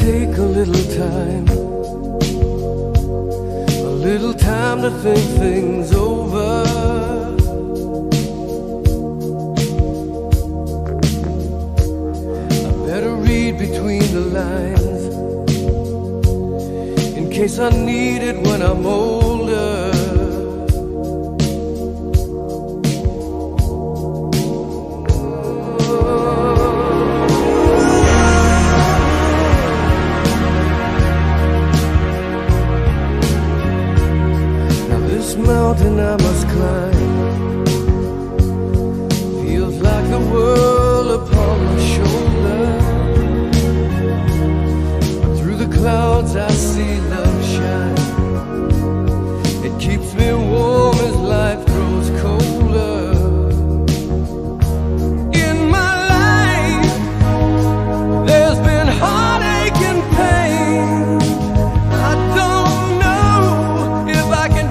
take a little time to think things over. I better read between the lines in case I need it when I'm older. Mountain I must climb feels like the world upon my shoulder. Through the clouds I see love shine. It keeps me warm as life grows colder. In my life there's been heartache and pain. I don't know if I can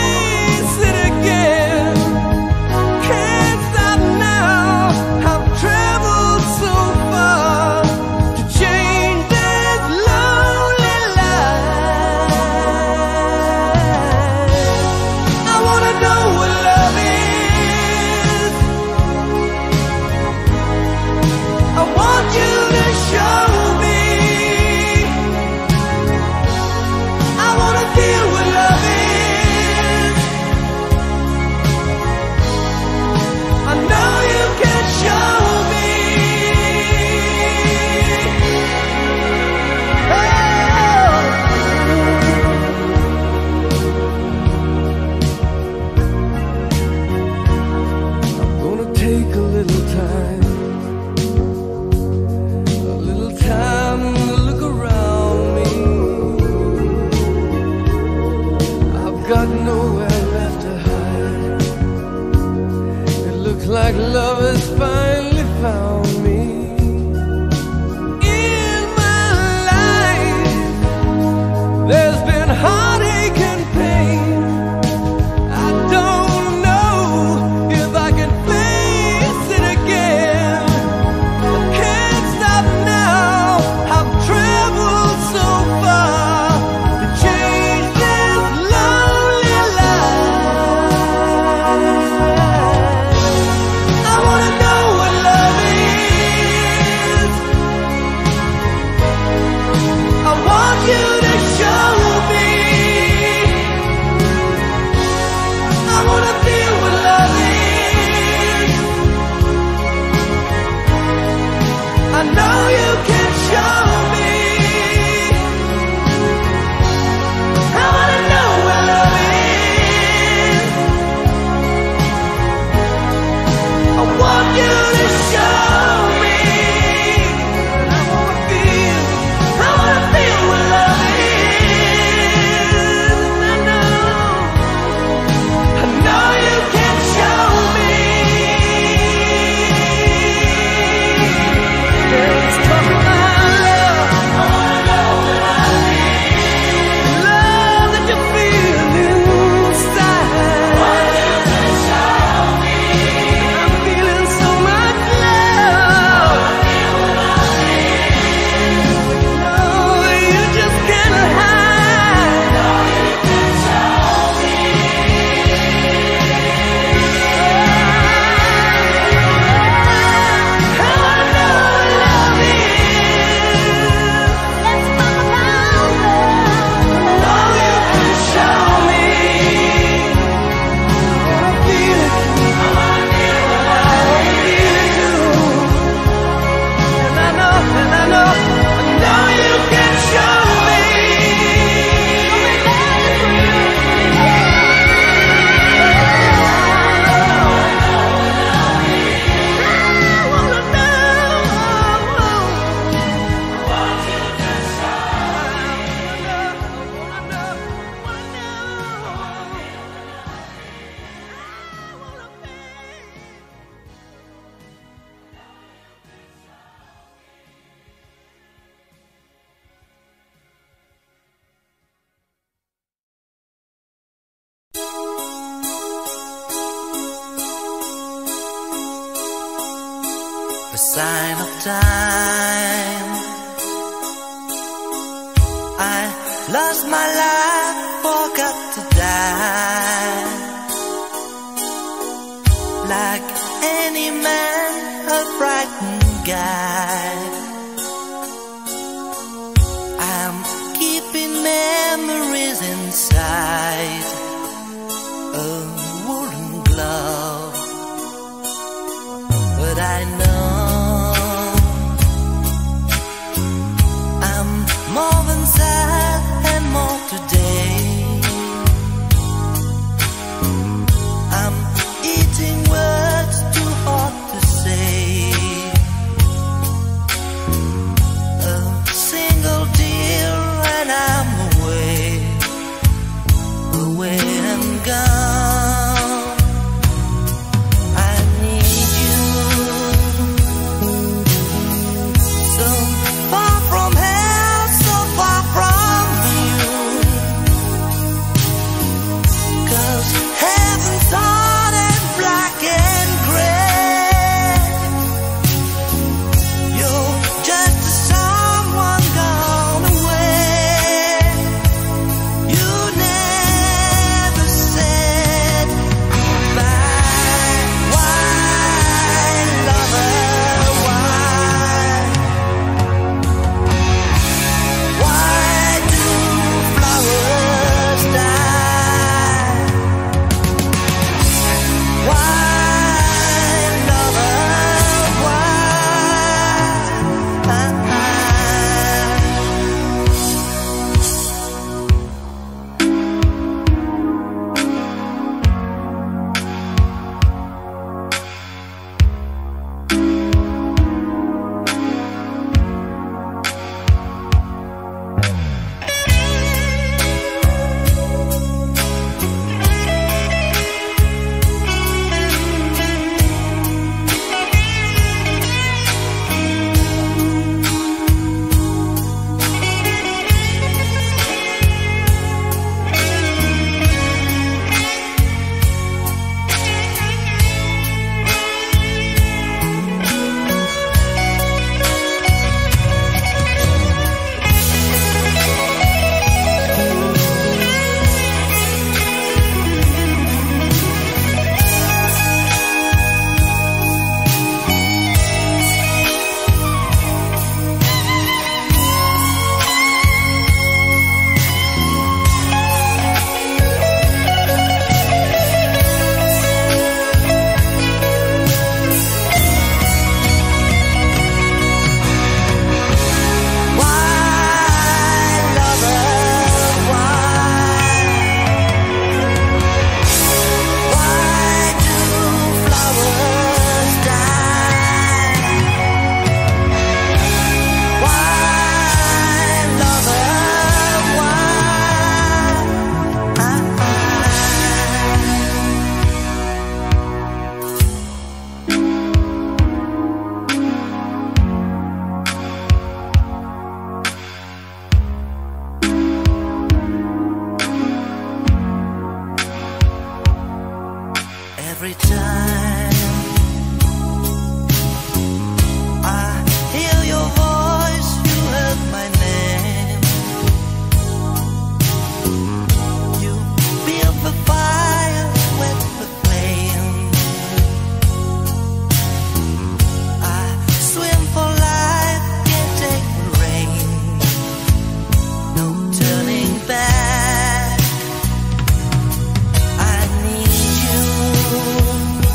like love has finally found me. In my life there's been heartache and pain. I don't know if I can face it again. I can't stop now. I've traveled so far to change this lonely life. A sign of time, lost my life, forgot to die. Like any man, a frightened guy, I'm keeping memories inside a woolen glove. But I know I'm more than sad and more today. I'm eating words too hard to say. A single tear and I'm away and gone. I need you, so far from hell, so far from you. 'Cause heaven's hard and black and gray. You're just someone gone away. You never said goodbye. Why, lover, why? Why do flowers die? Why, lover, why? Every time I hear your voice, you heard my name. You build the fire with the flame. I swim for life, can't take the rain. No turning back. I need you.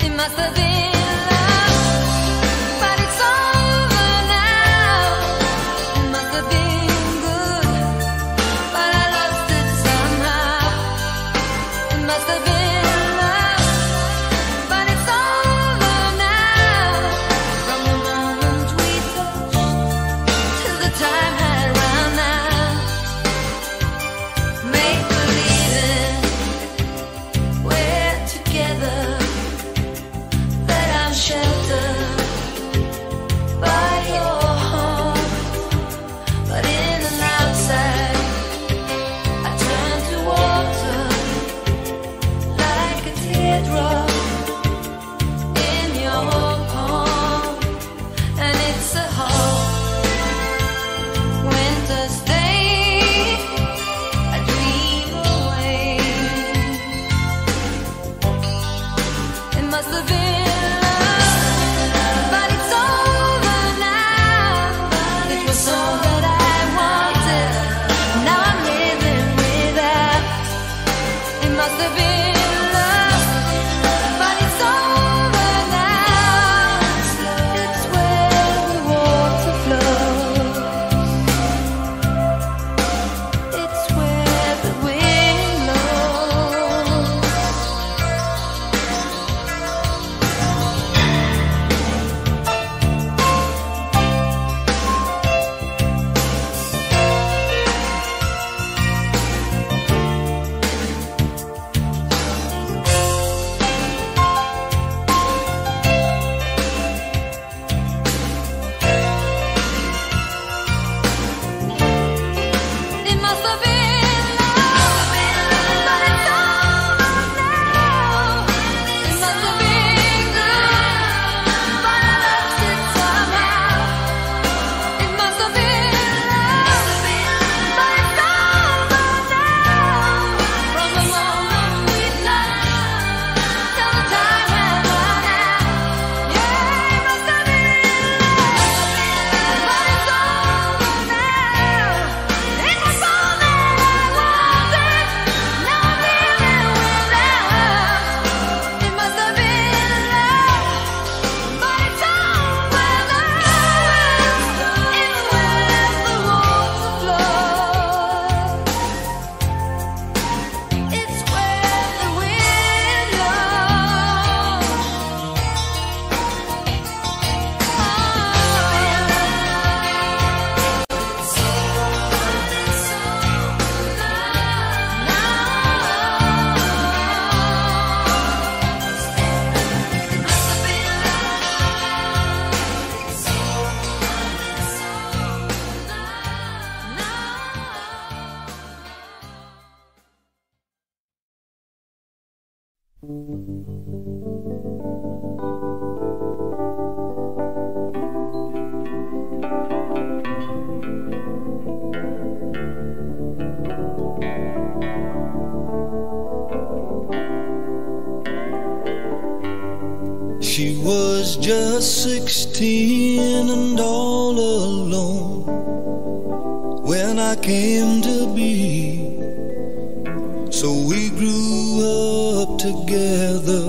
She was just 16 and all alone when I came to be. So we grew up together,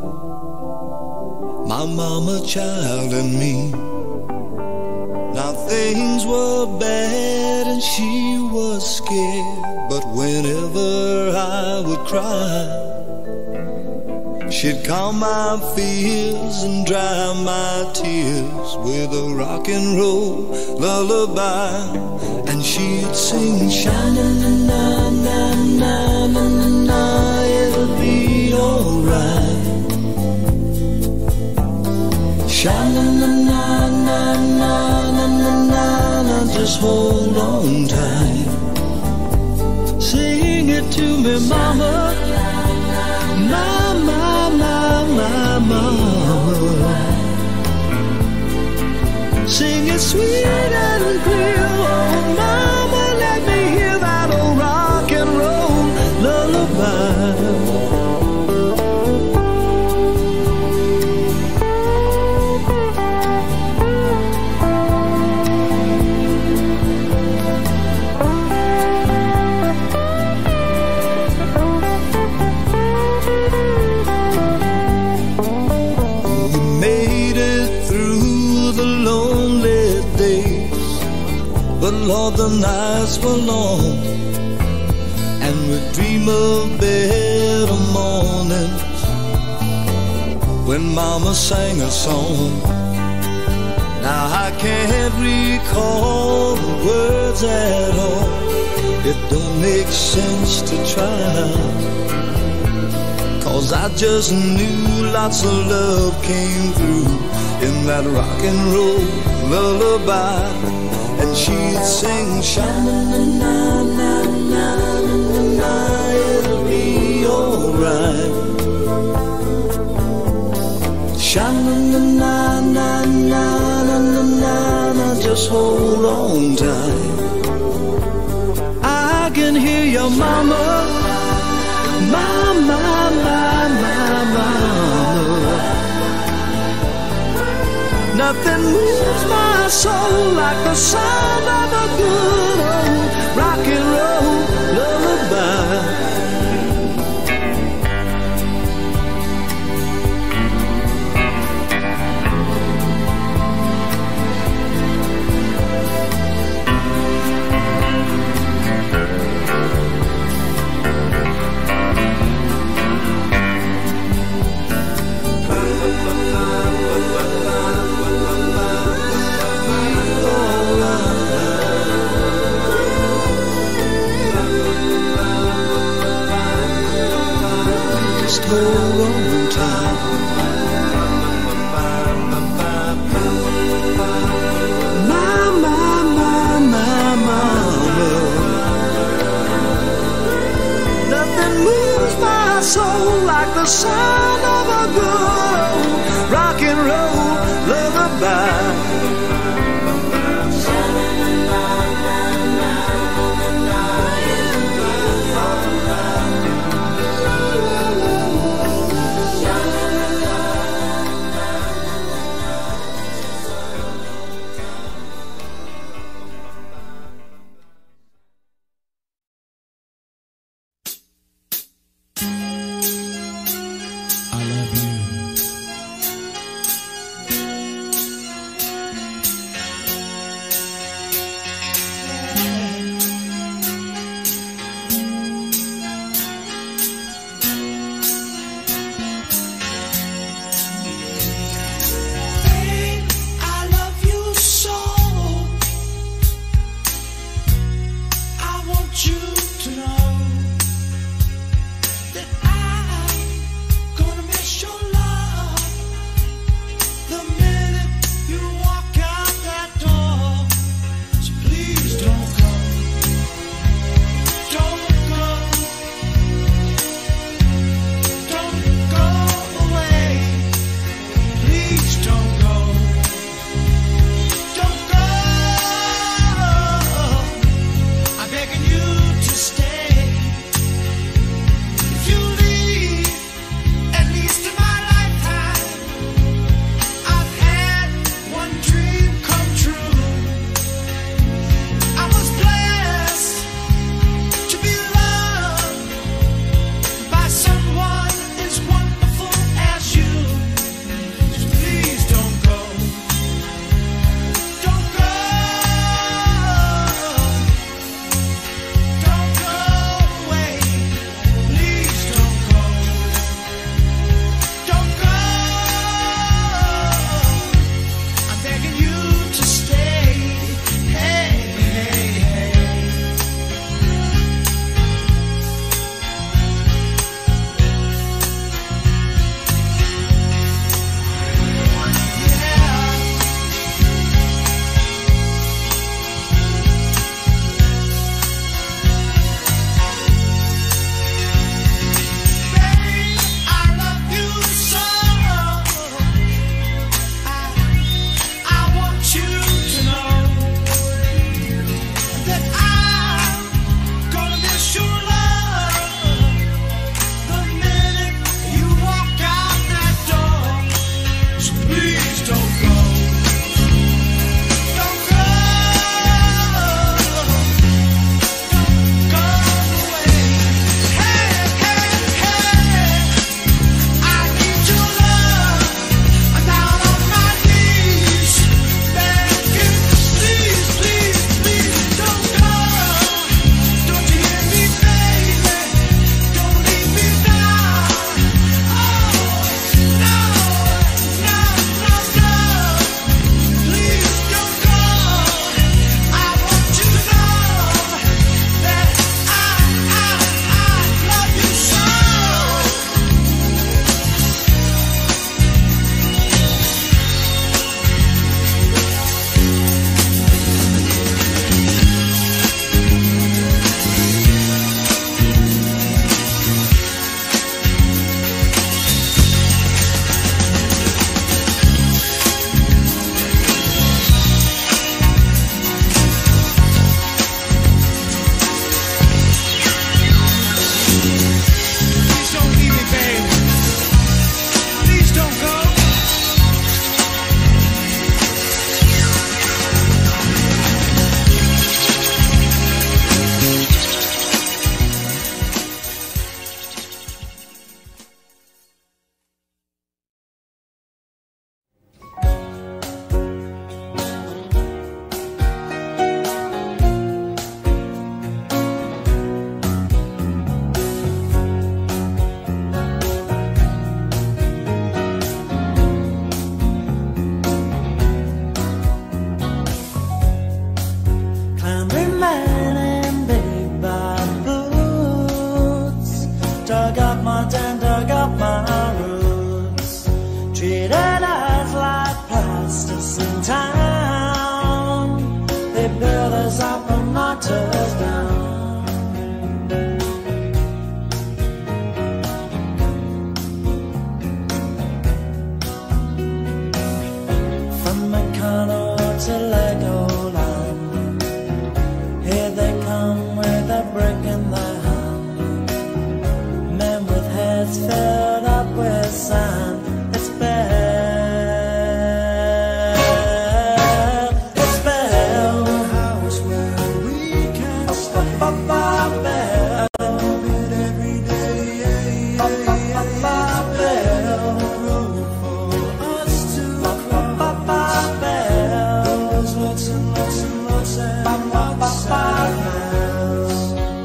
my mama, child, and me. Now things were bad and she was scared, but whenever I would cry, she'd calm my fears and dry my tears with a rock and roll lullaby. And she'd sing, sha-na-na-na-na-na-na-na, it'll be alright. Sha-na-na-na-na-na-na-na, just hold on tight. Sing it to me, mama, mama, mama. Sing it sweet and clear, oh mama, let me hear that old rock and roll lullaby. before the nights were long, and we dream of better mornings when Mama sang a song. Now I can't recall the words at all. It don't make sense to try, 'cause I just knew lots of love came through in that rock and roll lullaby. And she'd sing, sha-na-na-na-na-na-na-na, it'll be alright. Sha-na-na-na-na-na-na-na, just hold on tight. I can hear your mama, mama, mama, mama. Nothing moves my soul like the sound of a good old rock and roll lullaby. Hold on tight. My, my, my, my, mama. Nothing moves my soul like the sound of a good rock and roll lullaby. treated us like plasters in town. They build us up and knocked us down. From Meccano to Legoland, here they come with a brick in their hand. Men with heads filled up with sand. It's bad, it's bad. A house where we can stay. Bell, every day. Bell, road for us to cross. There's lots and lots and lots and lots of miles.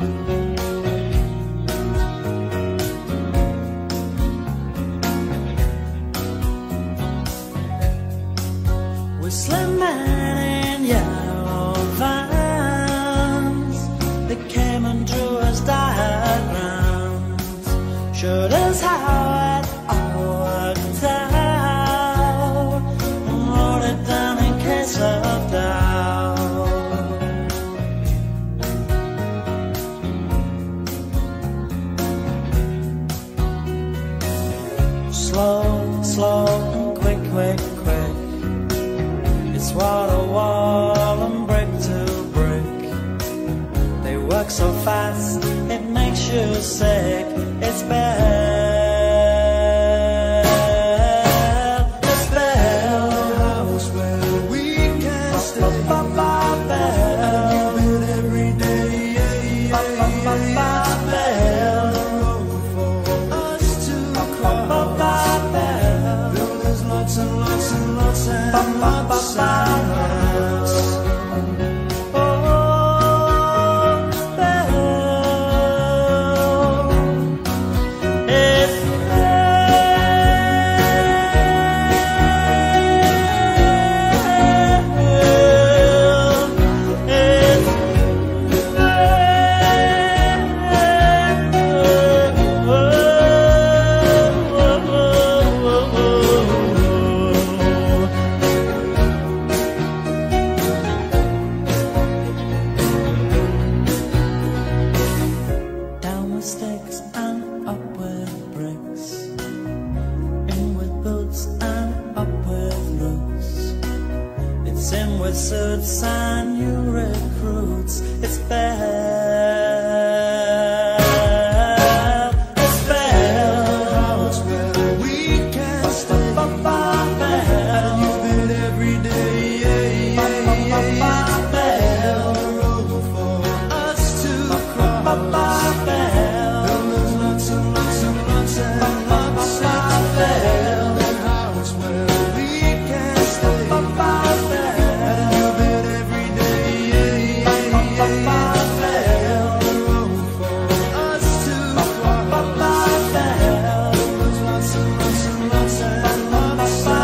Whistling men in yellow vans, they came and drew us diagrams, showed us how it all worked out, and wrote it down in case of doubt. Slow, slow, and quick, quick, quick. It's wall to wall and brick to brick. They work so fast, it makes you sick. It's bad, it's bad. A house where we can stay. Bell, every day. Bell, road for us to cross. There's lots and lots and lots and lots of miles. Oh, Bell, it's down with sticks and up with bricks, in with boots and up with roots. It's in with suits and new recruits. It's bad, it's bad. A house where we can stay. And you bid every day. Bell, road for us to cross. There's lots and lots and lots and lots of bell. A house where we can stay. And you bid every day. Bell, road for us to cross. There's lots and lots and lots and lots of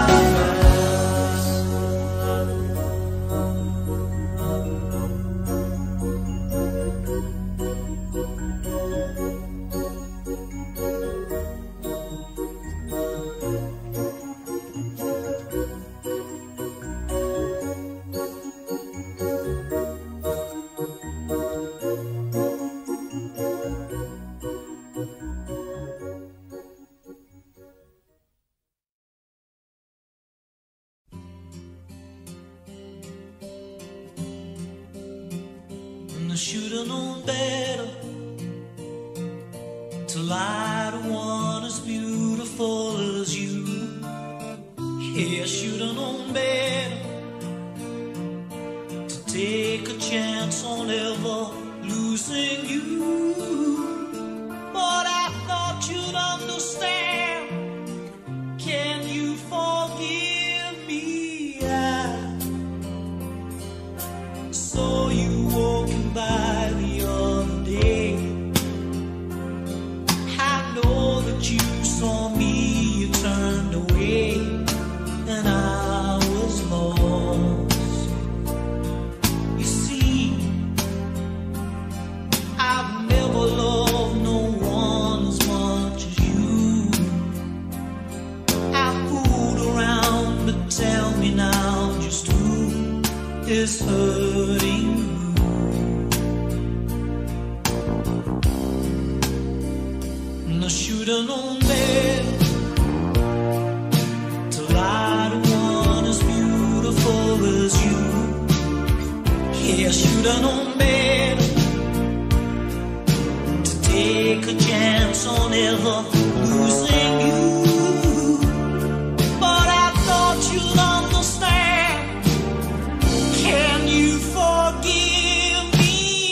And I should've known better to lie to one as beautiful as you. Yeah, I should've known better to take a chance on ever losing you. But I thought you'd understand. Can you forgive me? I saw you walking by the other day. I know that you saw me, you turned away, and I was lost. You see, I've never is hurting you. And I should've known better to lie to one as beautiful as you. Yeah, I should've known better to take a chance on ever losing you. But I thought you'd understand. Can you forgive me?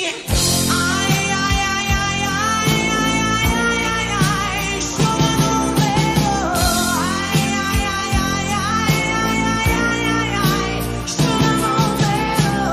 Should've known better. Should've known better.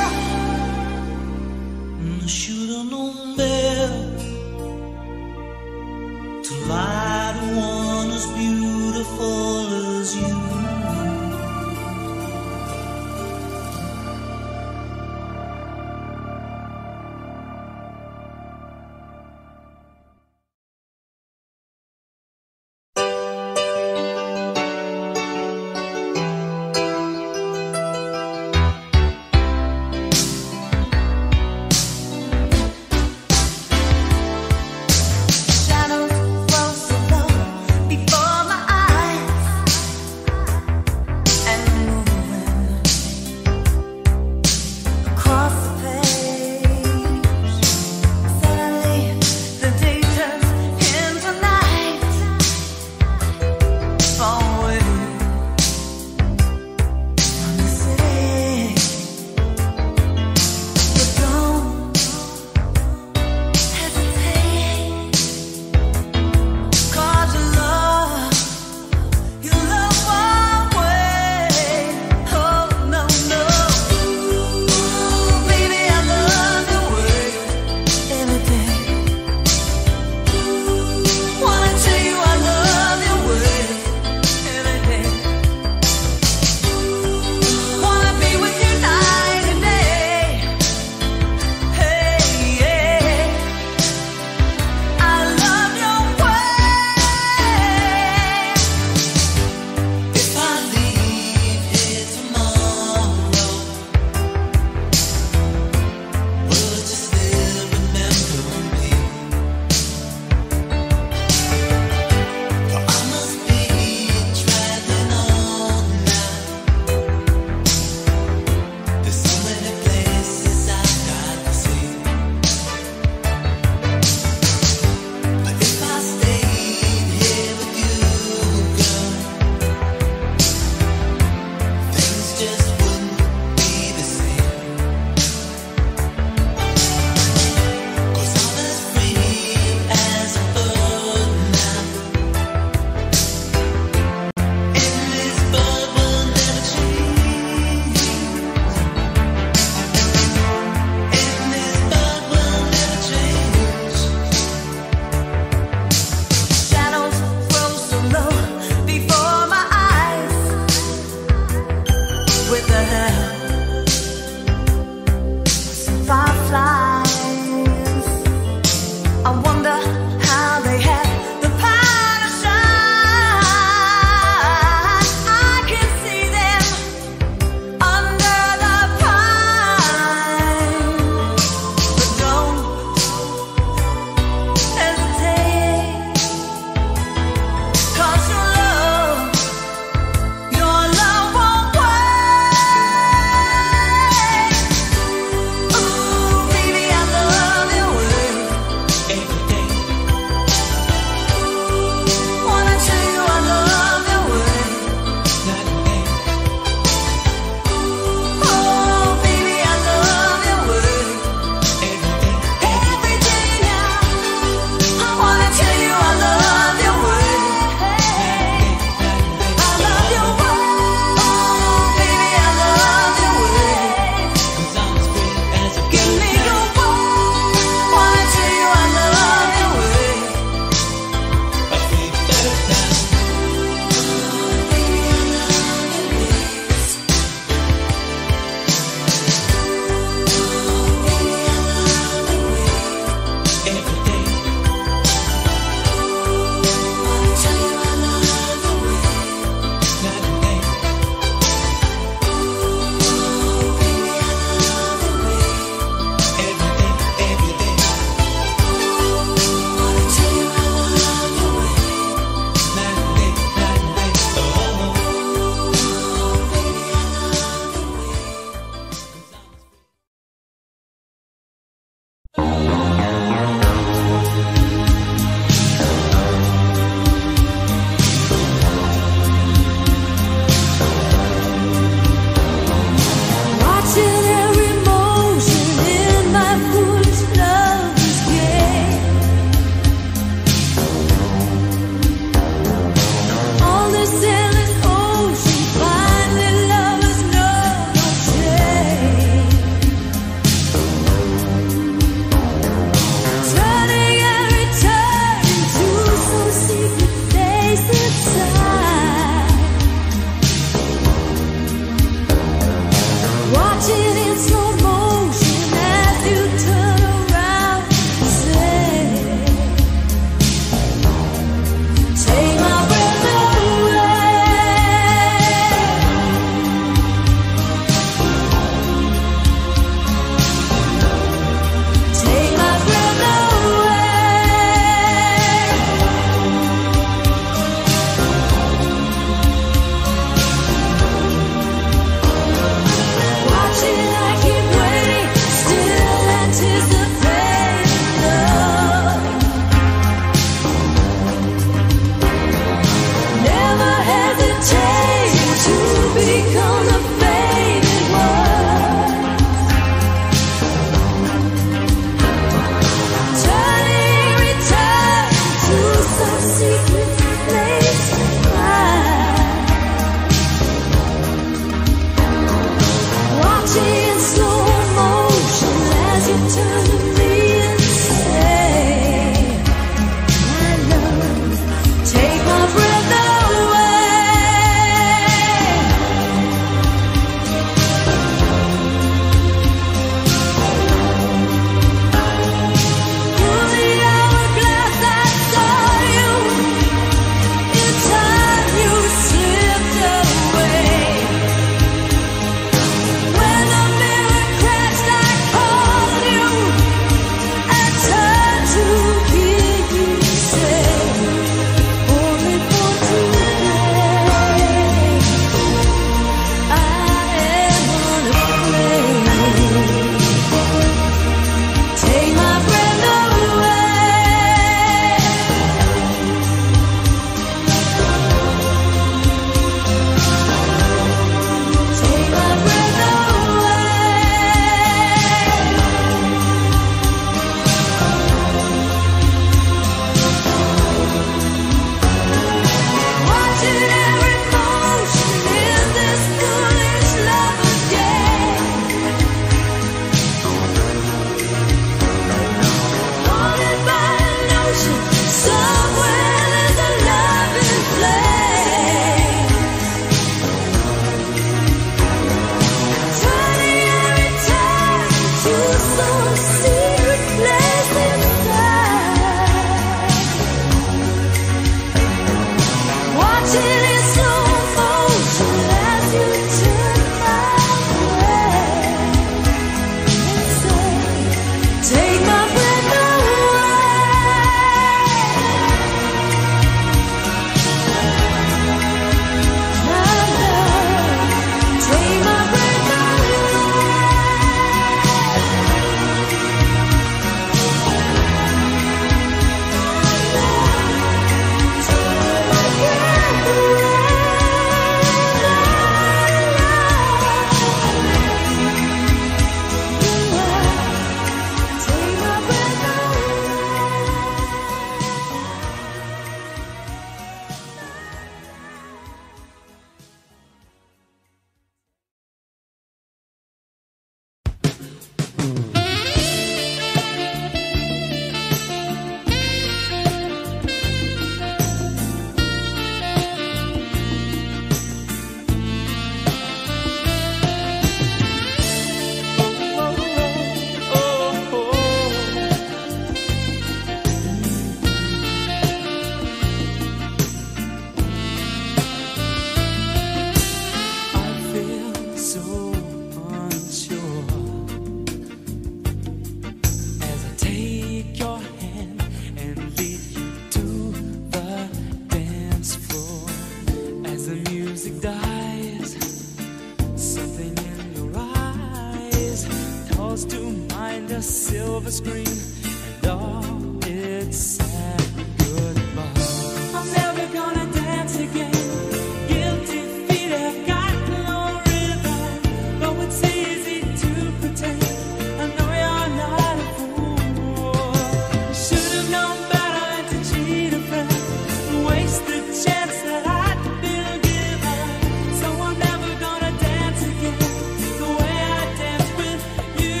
a silver screen, and all its sad goodbye. I'm never gonna dance again. Guilty feet have got no rhythm, though it's easy to pretend. I know you're not a fool. You should have known better than to cheat a friend and waste the chance that I'd been given. So I'm never gonna dance again the way I danced with you.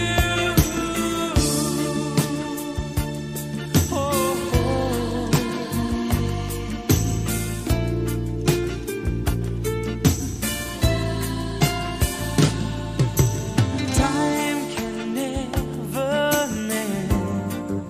Time can never mend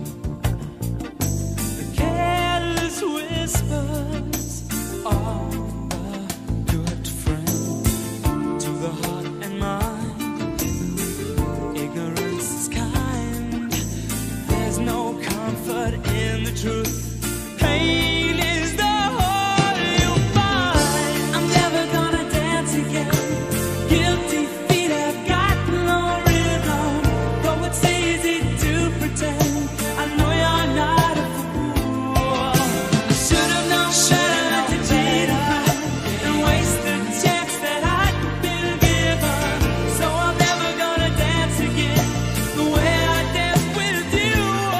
the careless whispers of a good friend to the heart and mind. Ignorance is kind. There's no comfort in the truth. Pain is the whole you'll find. I'm never gonna dance again. Guilty feet have got no rhythm, though it's easy to pretend. I know you're not a fool. I should have known better than to cheat a friend and waste the chance that I'd been given. So I'm never gonna dance again the way I danced with you.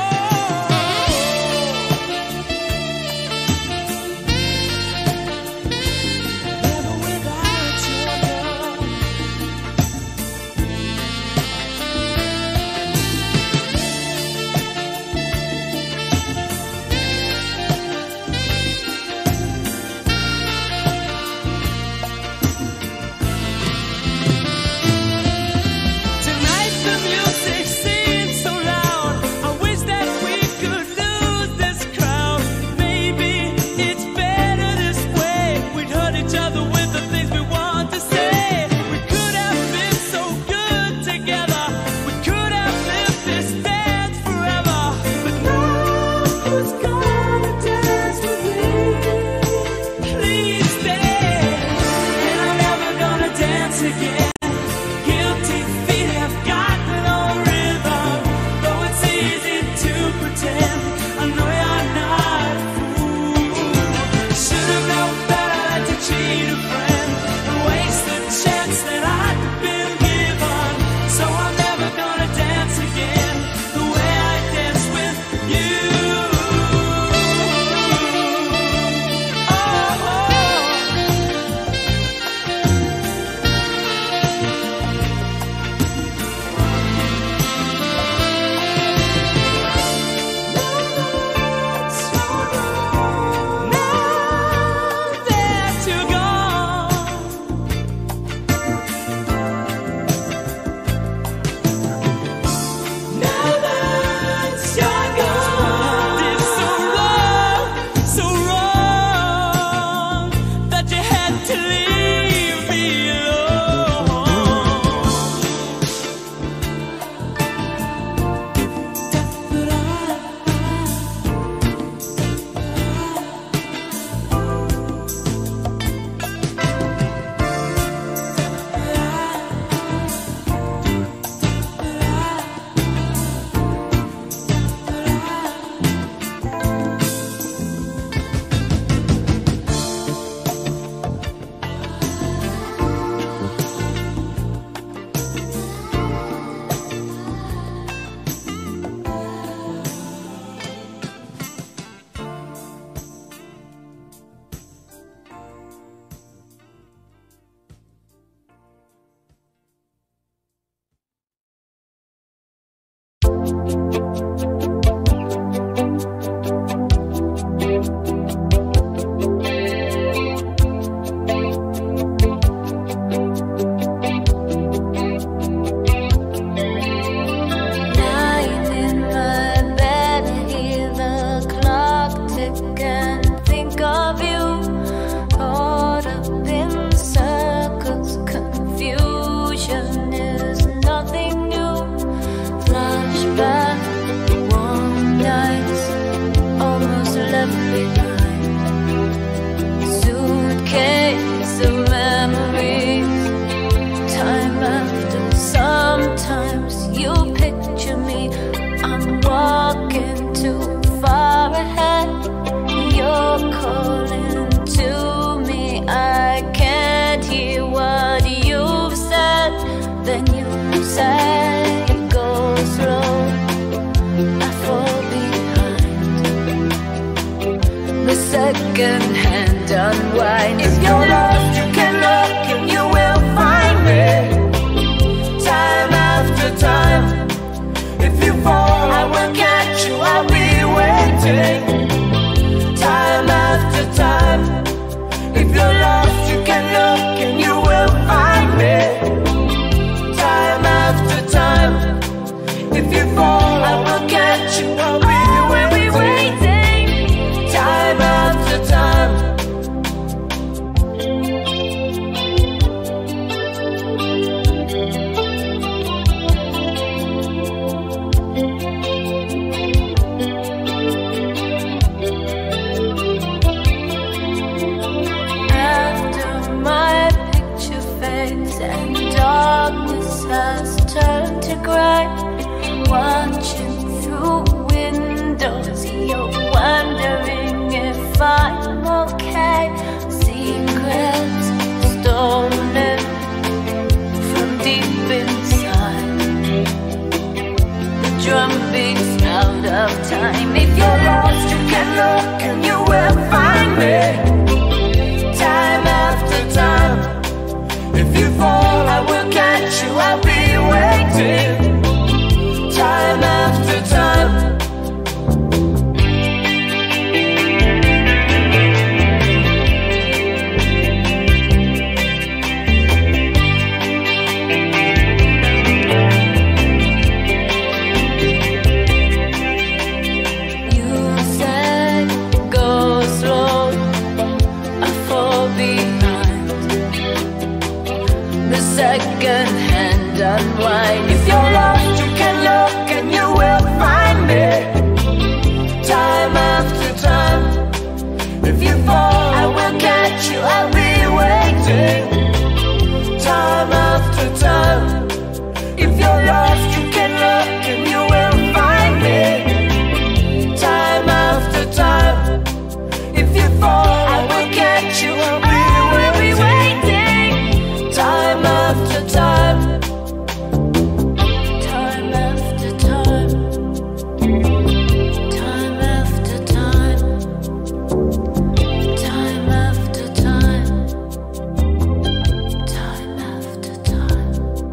Never without your love. Tonight the music seems so loud. I wish that we could lose this crowd. Maybe it's better this way. We'd hurt each other with the things we want to say. We could have been so good together. We could have lived this dance forever. But now who's gonna dance with me? Please stay. And I'm never gonna dance again. Guilty feet have got no rhythm, though it's easy to pretend. I know you're not a fool. Should have known better than to cheat a friend and waste the chance that I'd been given. So I'm never gonna dance again the way I danced with you. Oh. second-hand unwind. If you're lost, you can look and you will find me. Time after time. If you fall, I will catch you, I'll be waiting. Time after time. If you're lost, you can look and you will find me. Time after time. If you fall, I will catch you, I'll be waiting. Time after time. After my picture fades and darkness has turned to gray, watching through windows, you're wondering if I'm okay. Secrets stolen from deep inside, the drumbeat sound of time. If you're lost, you can look and you will find me. Time after time. If you fall, I will catch you, I'll be waiting. Time after time. You said go slow, I fall behind. The second-hand unwind. If you're lost, you can look and you will find me. Time after time. If you fall, I will catch you, I'll be waiting. Time after time. If you're lost, you can look and you will find me. Time after time. If you fall, I will catch you, I'll be waiting. Time after time. Time after time. Time after time. Time after time. Time after time.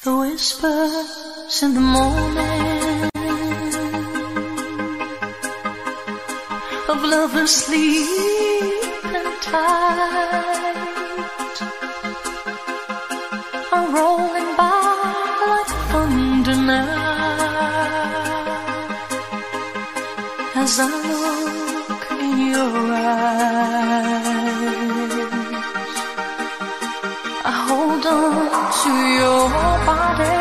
The whispers in the morning of lovers sleeping tight are rolling by like thunder now as I look in your eyes. I hold on to your body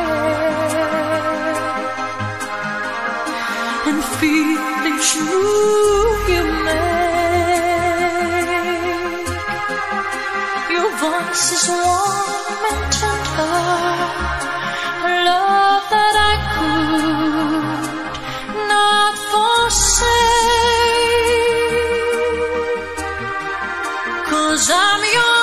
and feel it's you you make. Your voice is warm and tender, a love that I could not forsake, 'cause I'm your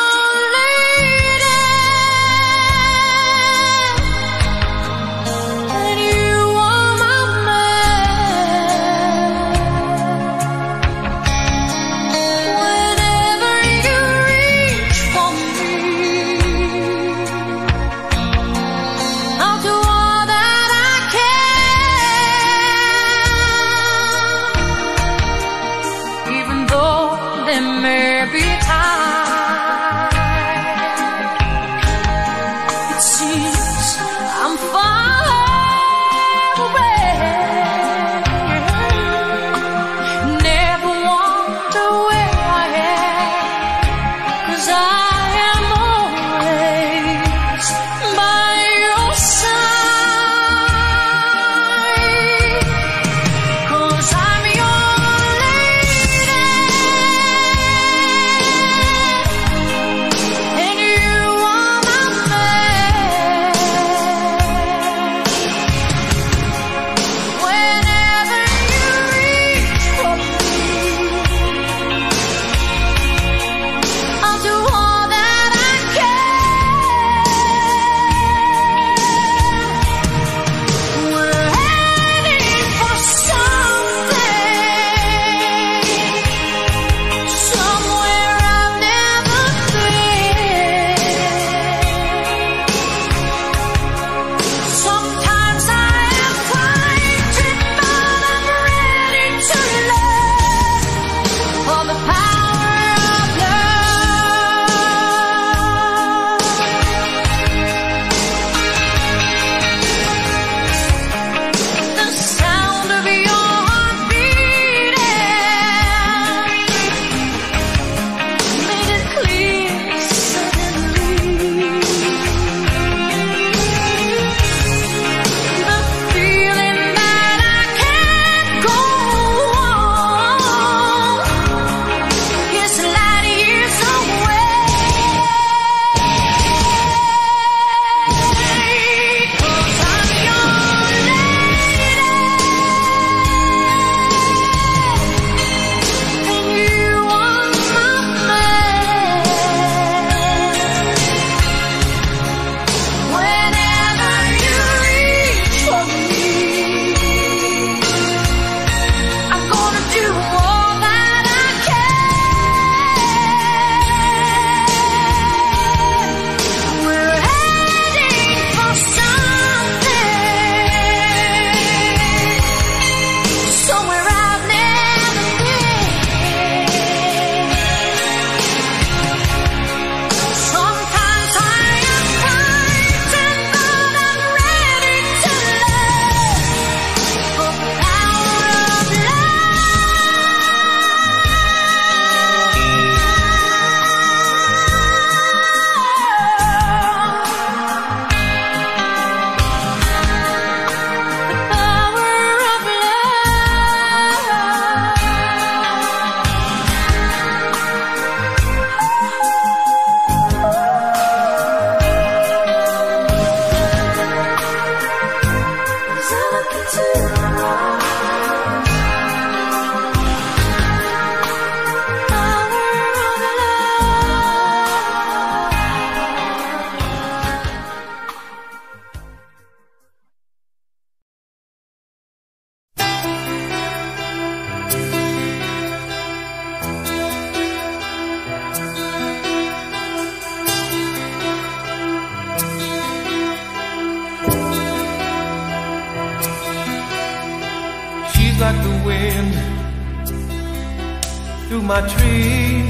like the wind through my tree.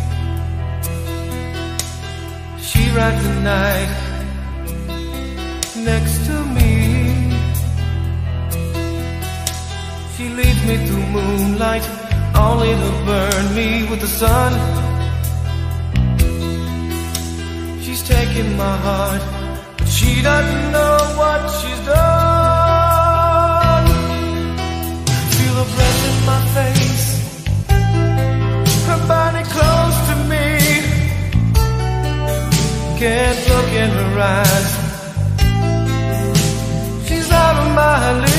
She rides the night next to me. She leads me through moonlight, only to burn me with the sun. She's taking my heart, but she doesn't know what she's done. Feel her breath in my face, her body close to me. Can't look in her eyes, she's out of my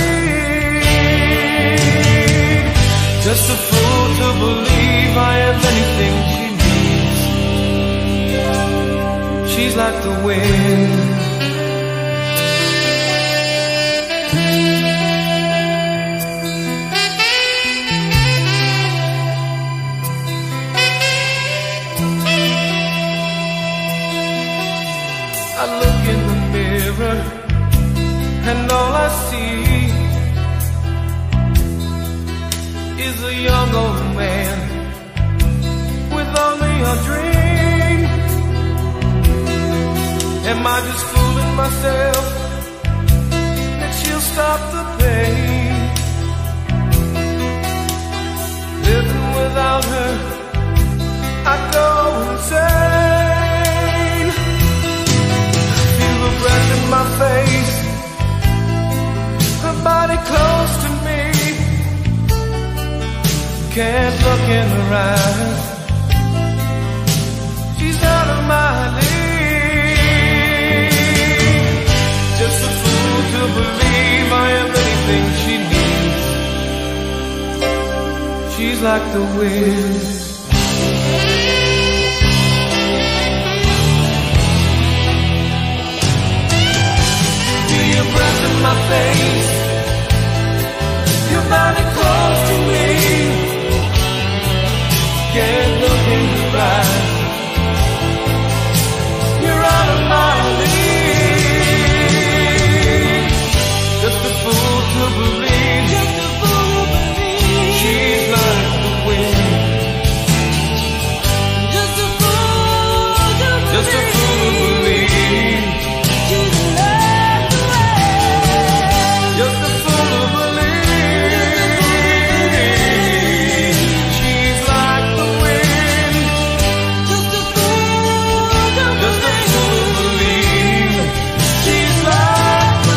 league. Just a fool to believe I am anything she needs. She's like the wind. I look in the mirror and all I see is a young old man with only a dream. Am I just fooling myself that she'll stop the pain? Living without her, I go insane. Feel the breath in my face, her body close to me. Can't look in her eyes, she's out of my league. Just a fool to believe I am anything she needs. She's like the wind. Feel your breath in my face, your body close to me. Can't look in your eyes, you're out of my league. Just a fool to believe, just a fool to believe. She's like the wind. Just a fool to believe, just a fool to believe. She's like the wind. Just a fool to believe. She's like the wind. Just a fool to believe. She's like the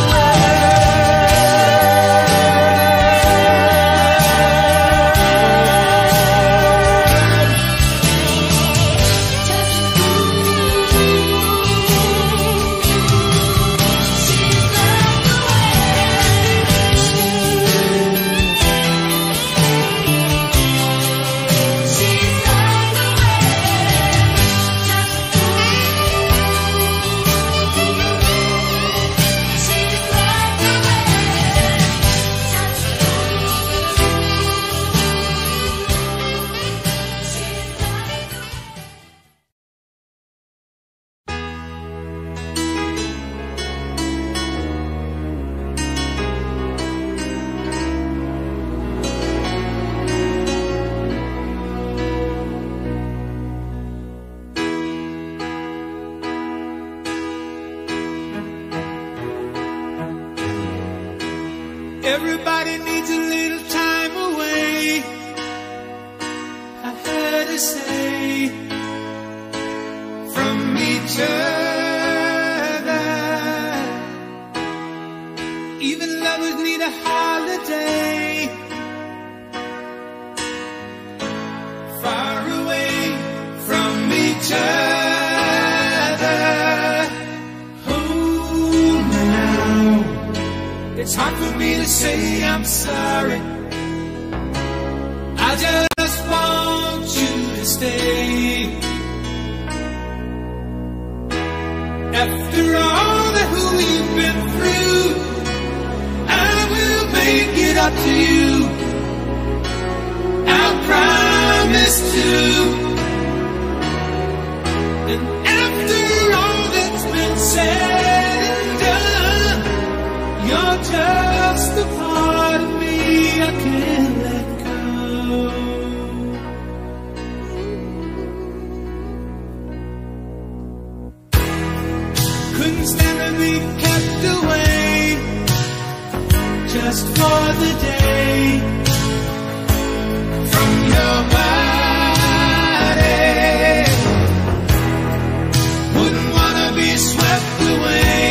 Everybody needs a little time away, I heard her say, from each other. Even lovers need a holiday, far away from each other. Oh, now it's hard for me to say I'm sorry. I just want you to stay. After all that we've been through, I will make it up to you. I promise to. And after all that's been said and done, you're just a part of me I can't just for the day from your body. Wouldn't wanna be swept away,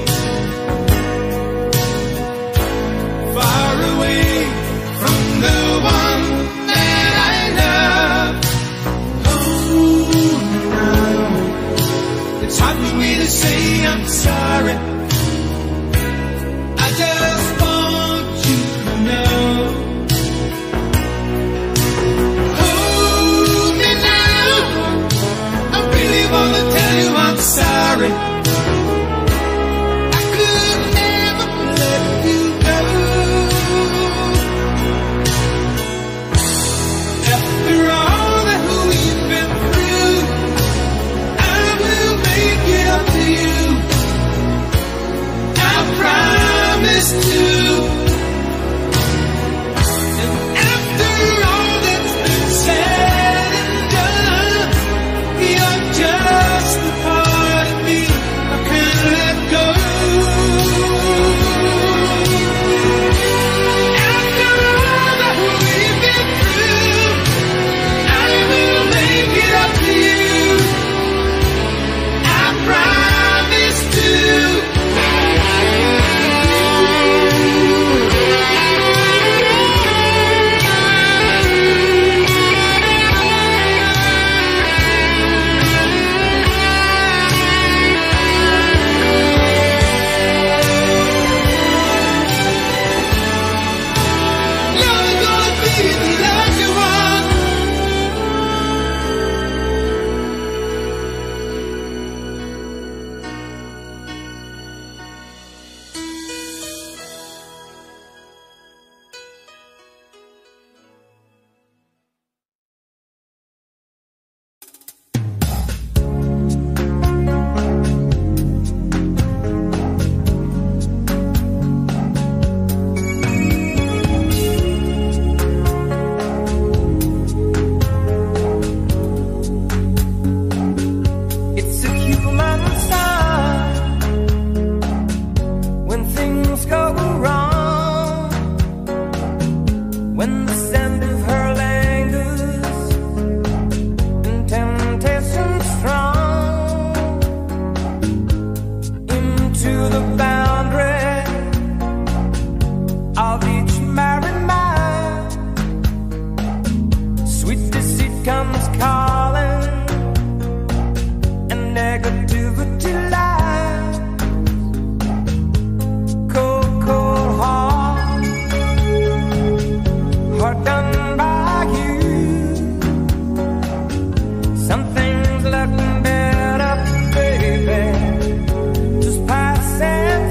far away from the one that I love. Oh, now it's hard for me to say I'm sorry. I just want you to know. Hold me now, I really wanna tell you I'm sorry. I could never let you go. After all that we've been through, I will make it up to you. I promise to. And after all that's been said and done, you're just the part of me I can't let go. After all that we've been through, I will make it up to you. I promise to. You're gonna be the lucky one. It's a human sign when things go wrong, when the scent of her lingers and temptation strong into the boundary of each married man. Sweet deceit comes calling, and negativity lies. Cold, cold heart done by you. Something's looking better, baby, just passing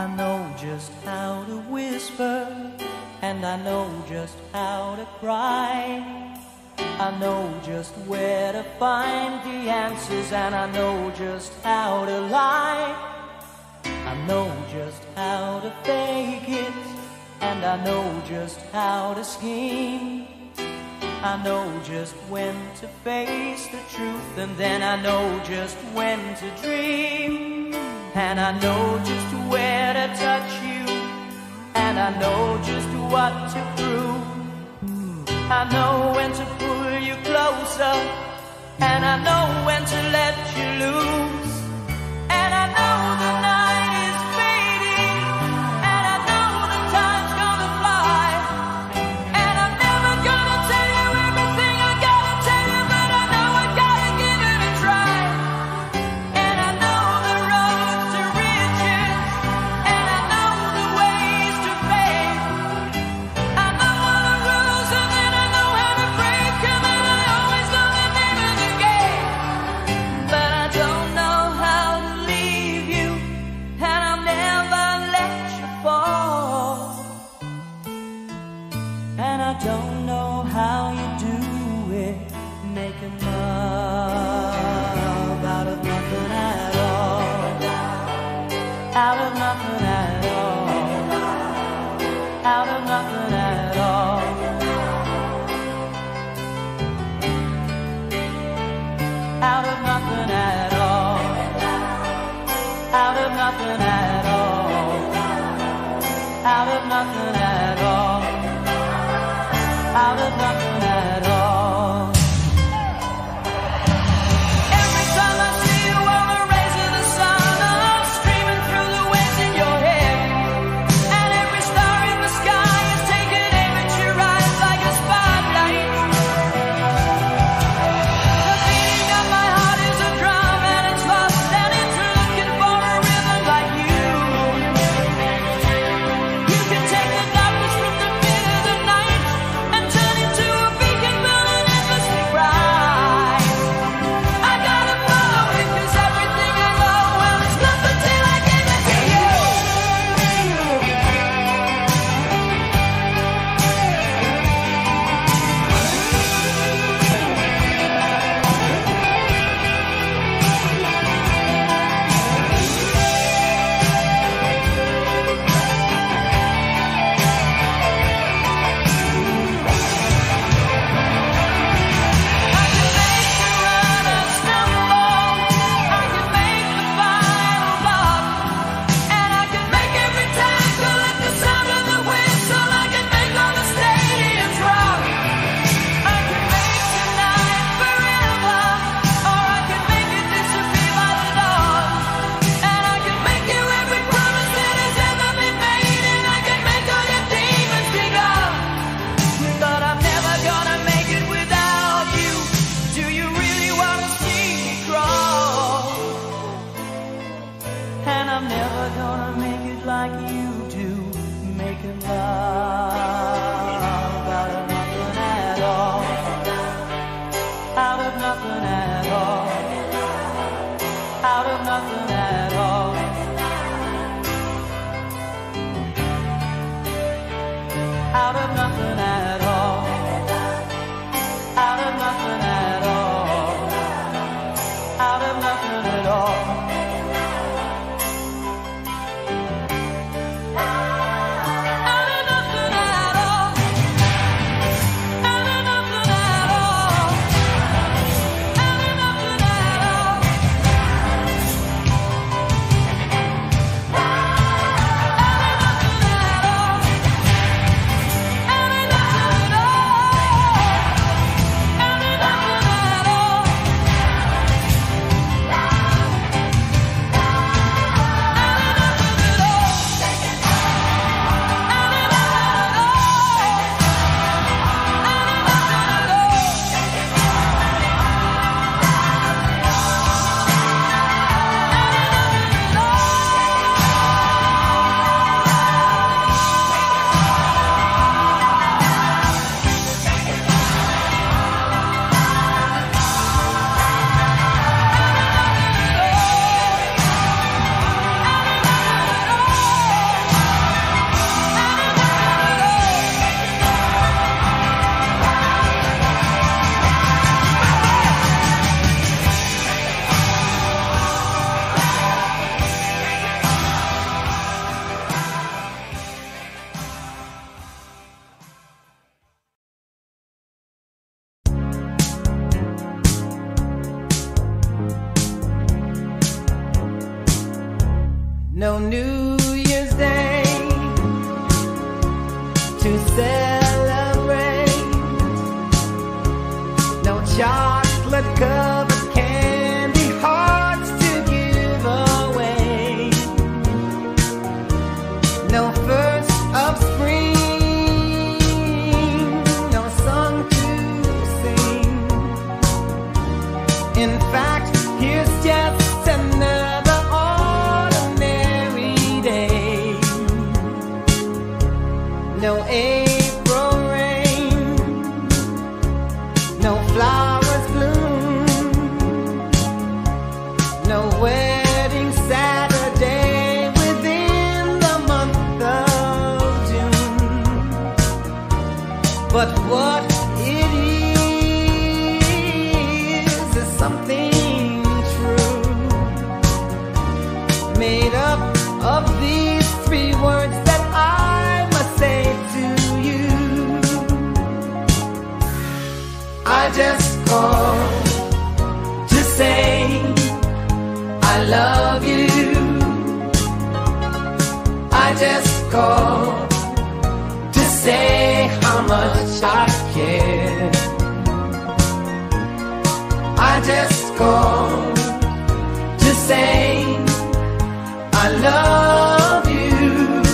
know just how to whisper, and I know just how to cry. I know just where to find the answers, and I know just how to lie. I know just how to fake it, and I know just how to scheme. I know just when to face the truth, and then I know just when to dream. And I know just where to touch you, and I know just what to prove. I know when to pull you closer, and I know when to let you loose. And I know the night is fading, and I know the time's gonna fly. And I'm never gonna tell you everything I gotta tell you, but I know I gotta give it a try. And I know the road to riches, and I know the ways to fame. I know all the rules, and then I know how to break them, and I always know the name of the game. But I don't know how to leave you, and I'll never let you fall. And I don't know how you do it, making love out of nothing at all. Out of nothing at all. Out of nothing at all. Out of nothing at all. Out of nothing at all. Out of nothing at all. Out of nothing at all. Every time I see you on the rays of the sun, I'm streaming through the waves in your head. And every star in the sky is taking aim at your eyes like a spotlight. The beating of my heart is a drum, and it's lost, and it's looking for a rhythm like you. You can take the darkness from the pit of the night and turn it to a beacon burning endlessly bright. I gotta follow it, 'cause everything I know, well, it's nothing till I give it to you. I can make you run and stumble, I can make the final block, and I can make every tackle at the sound of the whistle. I can make all the stadiums rock. I can make tonight forever, or I can make it disappear by the dawn. And I can make you every promise that has ever been made, and I can make all your demons be gone. But I'm never gonna make it without you. Do you really wanna see me crawl? And I'm never gonna make it like you do, making love out of nothing at all. Out of nothing at all. Out of nothing at all. Out of nothing at all. Out of nothing at all. Out of nothing at all. Out of nothing at all. Out of nothing at all. Out of nothing at all. Out of nothing at all. No New Year's Day to celebrate. No chocolate covered candy hearts to give away. No first of spring, no song to sing. In fact, here's just another ordinary day. No April rain, no flowers bloom, no wedding Saturday within the month of June. But what it is something true, made up of these three words that I must say to you. I just called to say I love you. I just called to say how much I care. I just called to say I love you,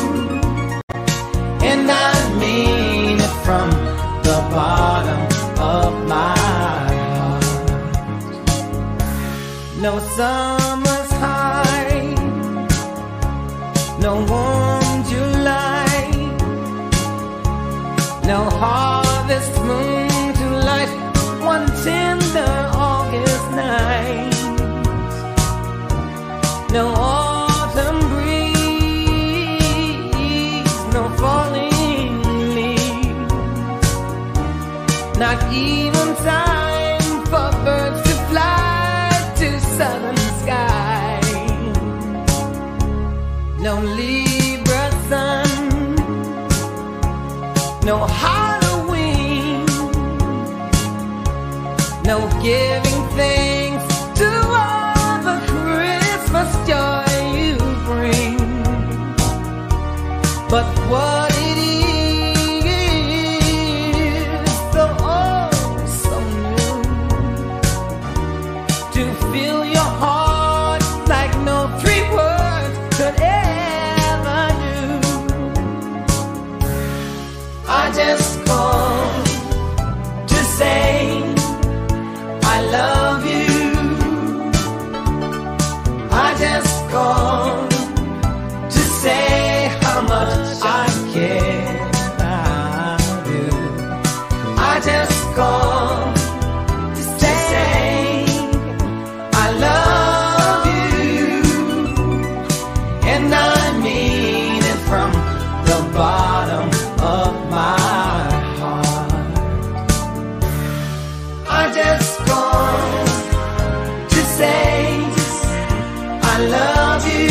and I mean it from the bottom of my heart. No summer's high, no warm July, no harvest moon to light one tender August night. No autumn breeze, no falling leaves, not even time for birds to fly to southern skies. No Libra sun, no Halloween, no giving thanks to all the Christmas joy you bring. But what it is, so oh so new, to fill your heart like no three words could ever do. I just called to say I love you. I just called to say how much I care about you. I just called to say I love you, and I mean it from the bottom of my heart. I just called to say I love you.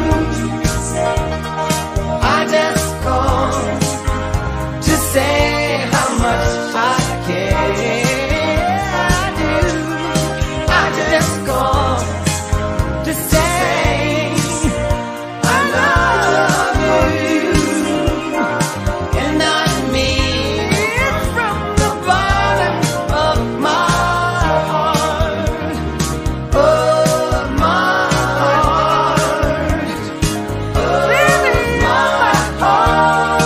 I just called to say how much I care. I do. I just called to say I love you, and I mean it from the bottom of my heart. Oh, my heart. Oh, my heart.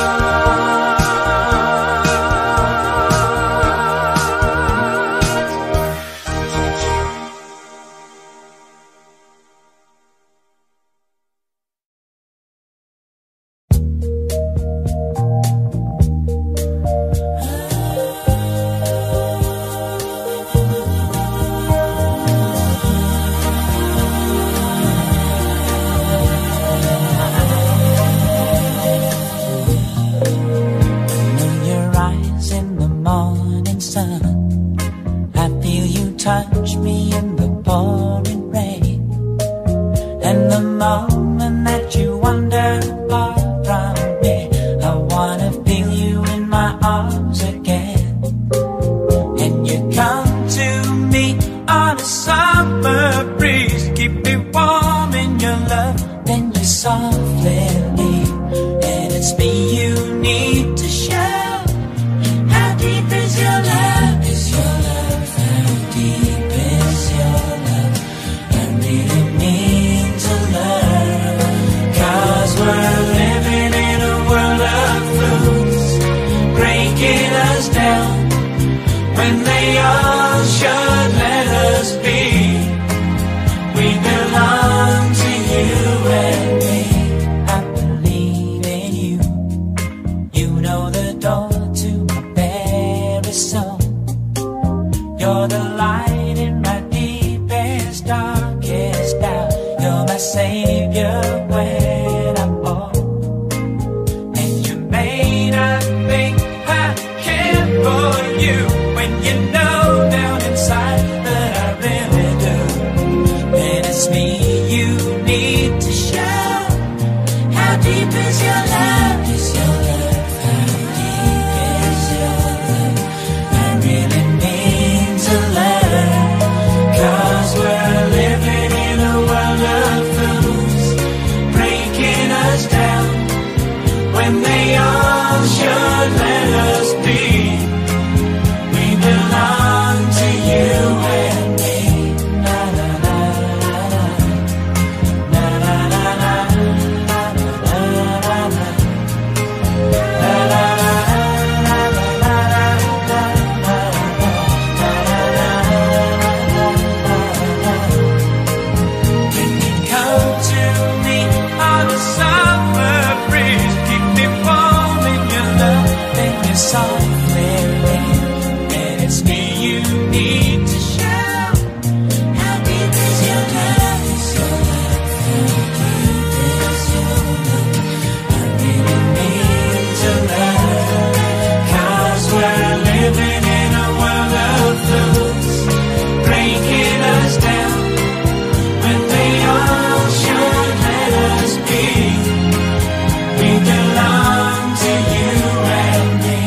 When your eyes in the morning sun, I feel you touch me in the pouring rain. And the moment that you wander far from me, I wanna feel you in my arms again. And you come to me on a summer breeze, keep me warm in your love. Then you saw breaking us down when they all should let us be. We belong to you and me. I believe in you. You know the door to my very soul. You're the light in my deepest, darkest doubt. You're my savior when I'm old. And you may not think I care for you when you know down inside that I really do. And it's me you need to show. How deep is your love? Is your love? How deep is your love? I really need to learn. 'Cause we're living in a world of fools, breaking us down when they all should let us be. We belong to you and me. Na na na na na na na na na na. When you come to me on a summer breeze, keep me warm in your love and your softly rain. And it's me you need to show. How deep is your love? Is your love? How deep is your love? I really need to learn. 'Cause we're living in a world of fools, breaking us down when they all should let us be. We belong to you and me.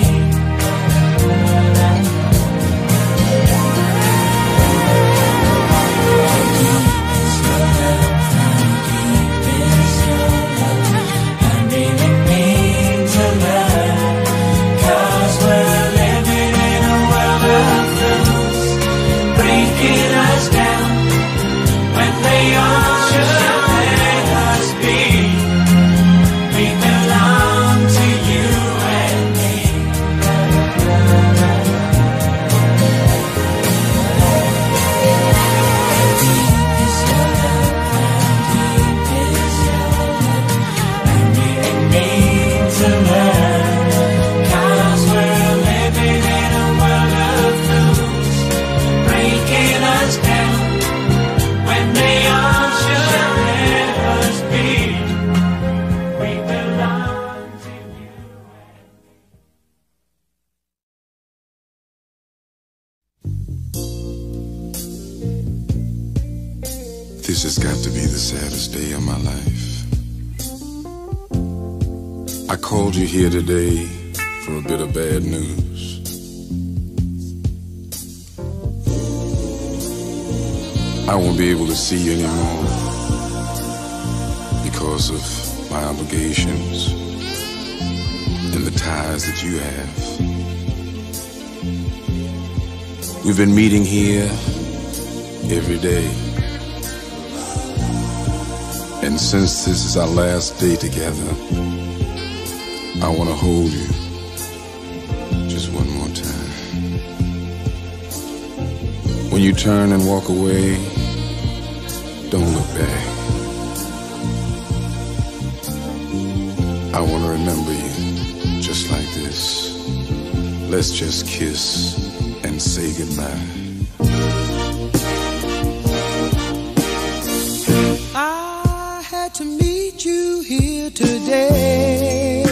How deep is your love? How deep is your love? I really need to learn. 'Cause we're living in a world of fools, breaking us down when they all should let us be. We belong to you and me. How deep is your love? How deep is your love? I really need to learn. 'Cause we're living in a world of fools, breaking us down when they all should let us be. We belong to you. This has got to be the saddest day of my life. I called you here today for a bit of bad news. I won't be able to see you anymore because of my obligations and the ties that you have. We've been meeting here every day. And since this is our last day together, I want to hold you just one more time. When you turn and walk away, don't look back. I want to remember you just like this. Let's just kiss and say goodbye. I had to meet you here today.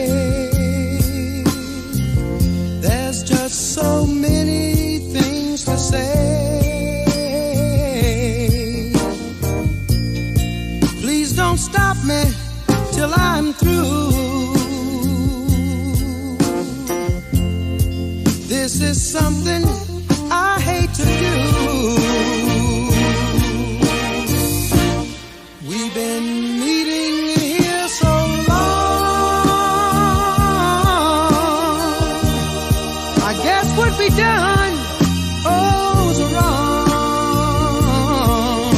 There's just so many things to say. Please don't stop me till I'm through. This is something I hate to do. We've been meeting here so long. I guess what we done was wrong.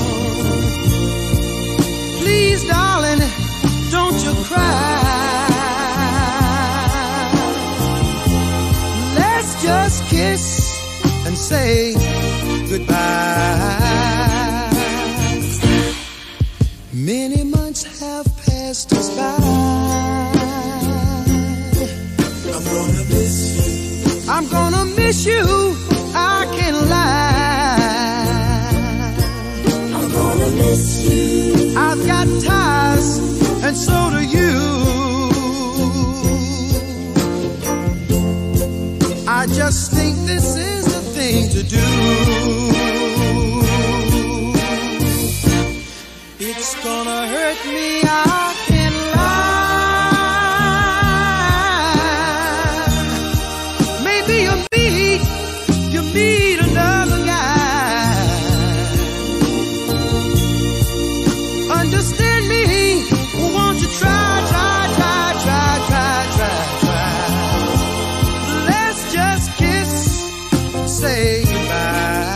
Please, darling, don't you cry. just kiss and say goodbye. Many months have passed us by. I'm gonna miss you. I'm gonna miss you. I can't lie. I'm gonna miss you. I've got ties, and so do you. I just think this is the thing to do. It's gonna hurt me, I can't lie. Maybe you meet another guy. Understand me, won't you try. Let's just kiss, say goodbye.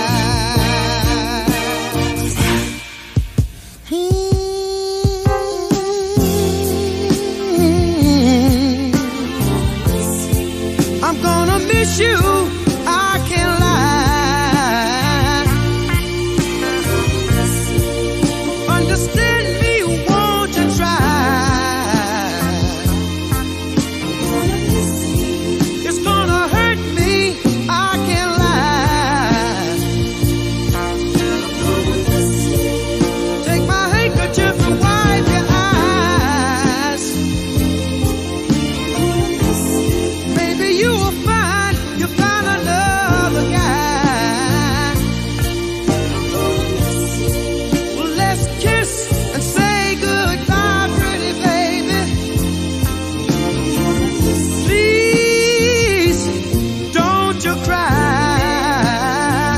I'm gonna miss you, I can't lie. Understand me, won't you try? It's gonna hurt me, I can't lie. Take my handkerchief and wipe your eyes. Maybe you will find another guy. Well, let's kiss and say goodbye, pretty baby. Please, don't you cry.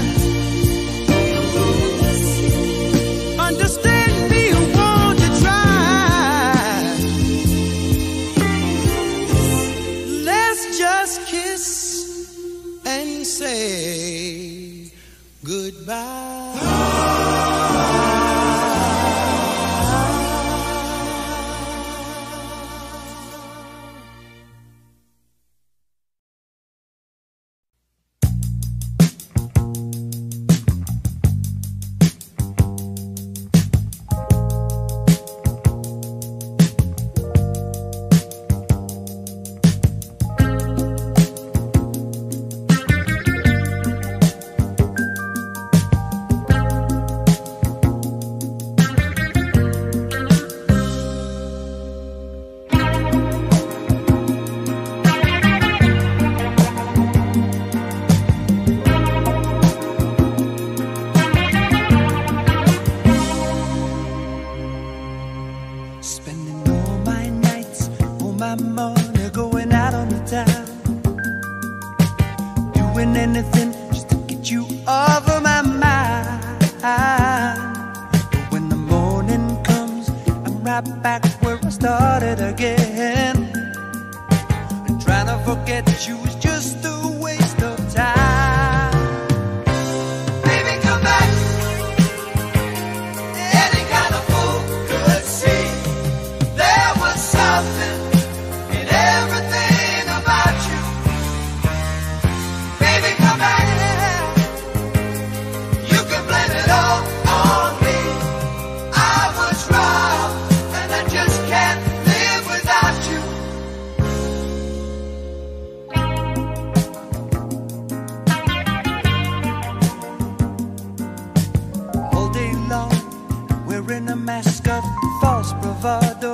Understand me, won't you try? Let's just kiss and say goodbye. Spending all my nights, all my money, going out on the town, doing anything just to get you off of my mind. But when the morning comes, I'm right back where I started again. And trying to forget you is just a waste of time. Baby, come back. Any kind of fool could see there was something in everything about you. Baby, come back. You can blame it all on me. I was wrong, and I just can't live without you. All day long, wearing a mask of false bravado,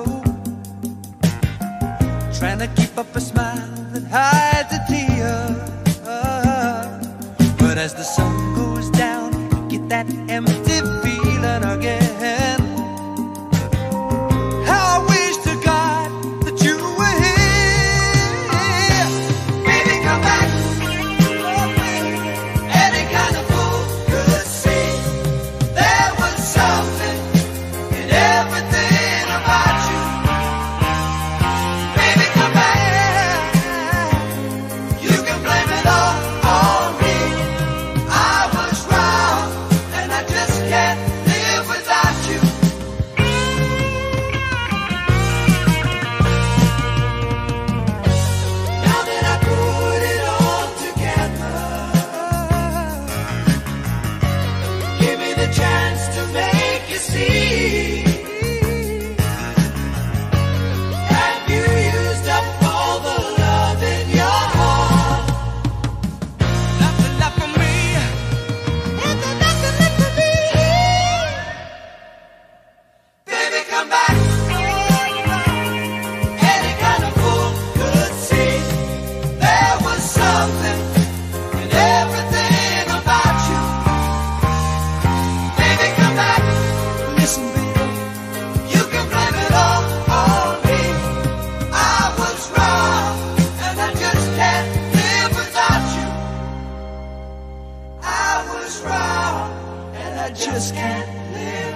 trying to keep up a smile that hides a tear. But as the sun goes down, you get that empty feeling again. How I wish to God that you were here. Baby, come back. Any kind of fool could see there was something in everything about you. Baby, come back. just can't live.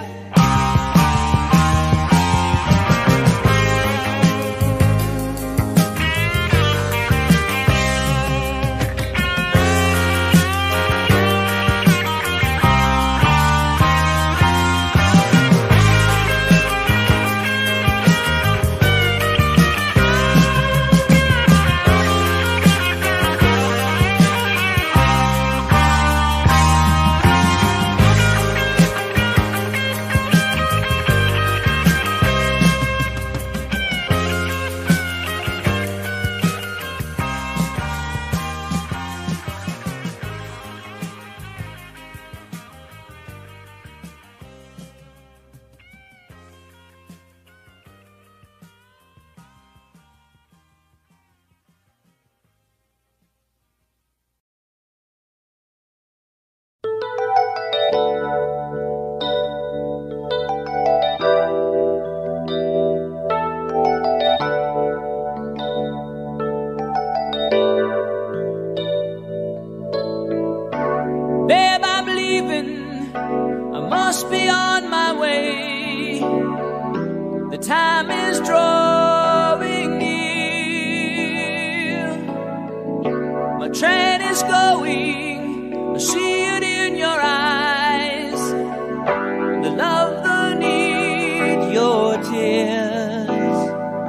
Babe, I'm leaving, I must be on my way. The time is drawing near. My train is going, I see it in your eyes. The love, the need, your tears.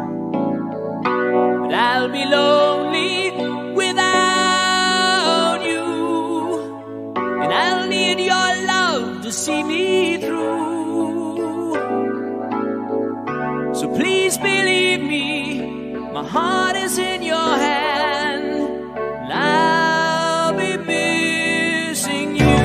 But I'll be lonely without you. And I'll need your love to see me through. So please believe me, my heart is in your hand, and I'll be missing you.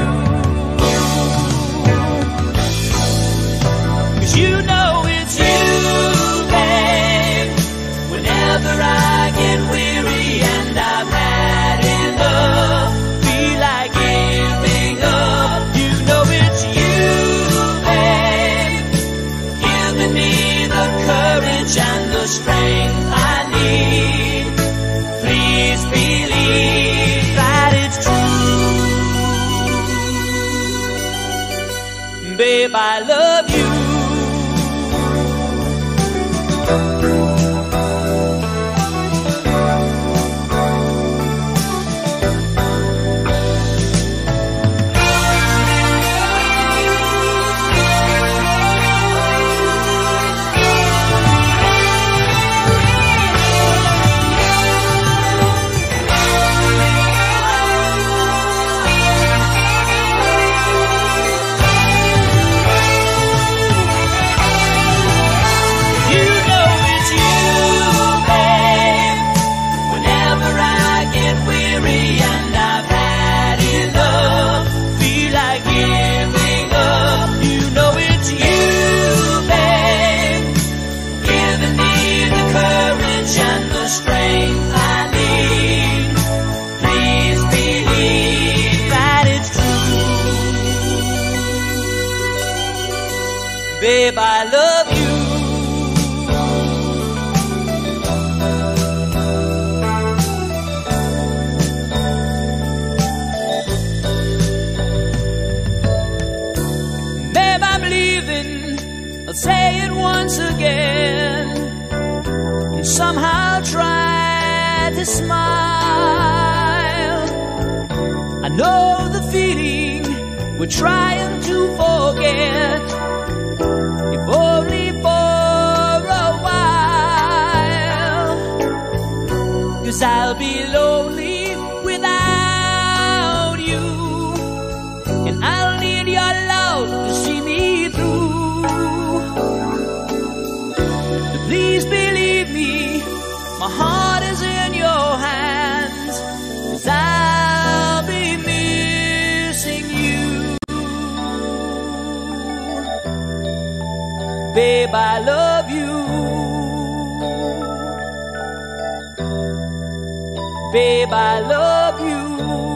'Cause you know it's you, babe. Whenever I get weary and I've had enough, feel like giving up, you know it's you, babe, giving me the courage and the strength I need. Please believe that it's true. Babe, I love you. You know it's you, babe. Whenever I get weary and I've had enough, feel like giving up, you know it's you, babe, giving me the courage and the strength I need. Please believe that it's true. Babe, I love you. Babe, I'm leaving, I'll say it once again, and somehow try to smile. I know the feeling we're trying to forget, if only for a while. 'Cause I'll be lonely without you, and I'll need your love to see me through. So please believe me, my heart is in your hands, 'cause I'll be missing you. Babe, I love you. Babe, I love you.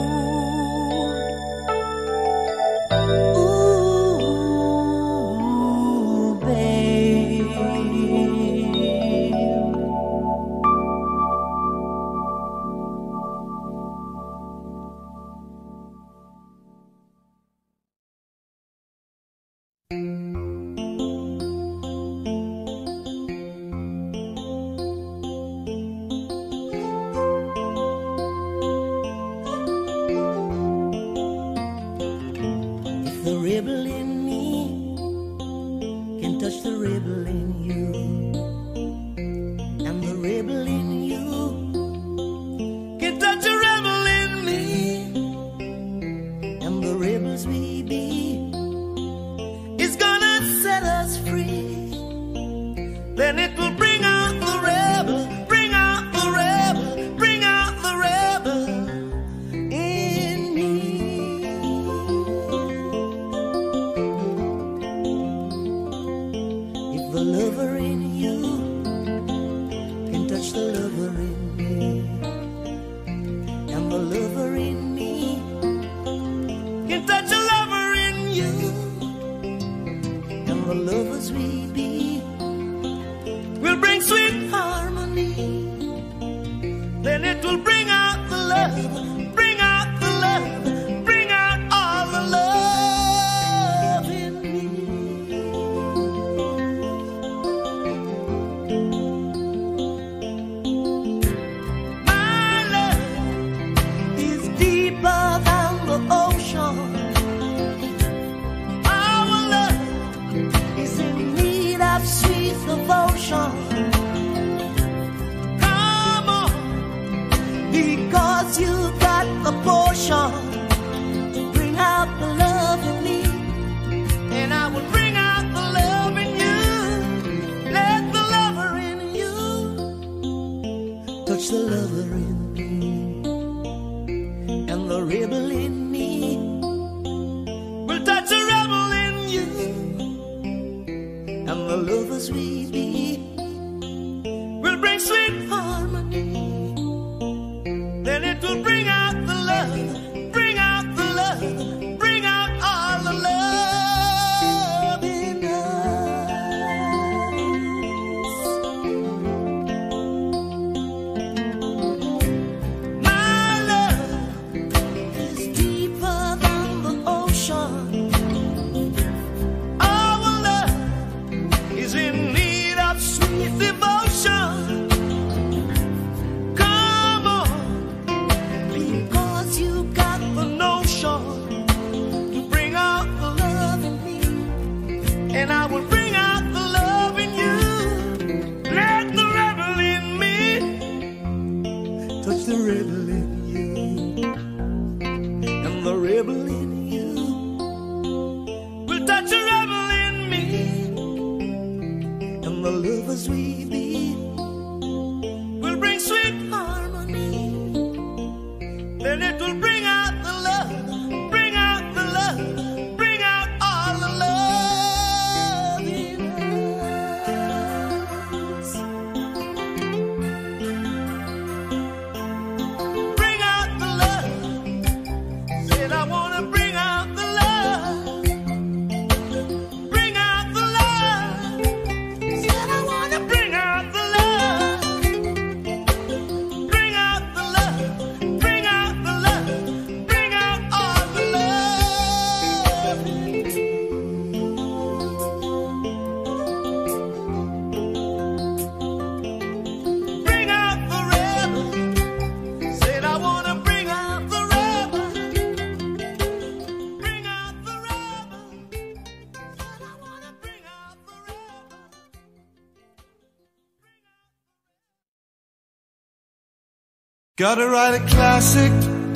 Gotta write a classic.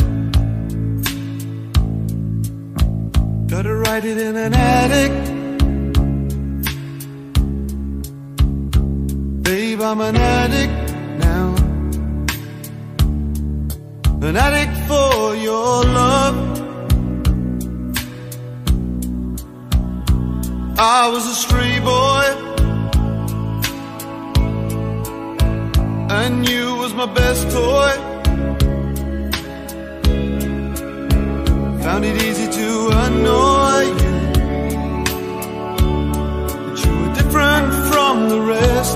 Gotta write it in an attic. Babe, I'm an addict now. An addict for your love. I was a stray boy, and you was my best toy. Found it easy to annoy you, but you were different from the rest.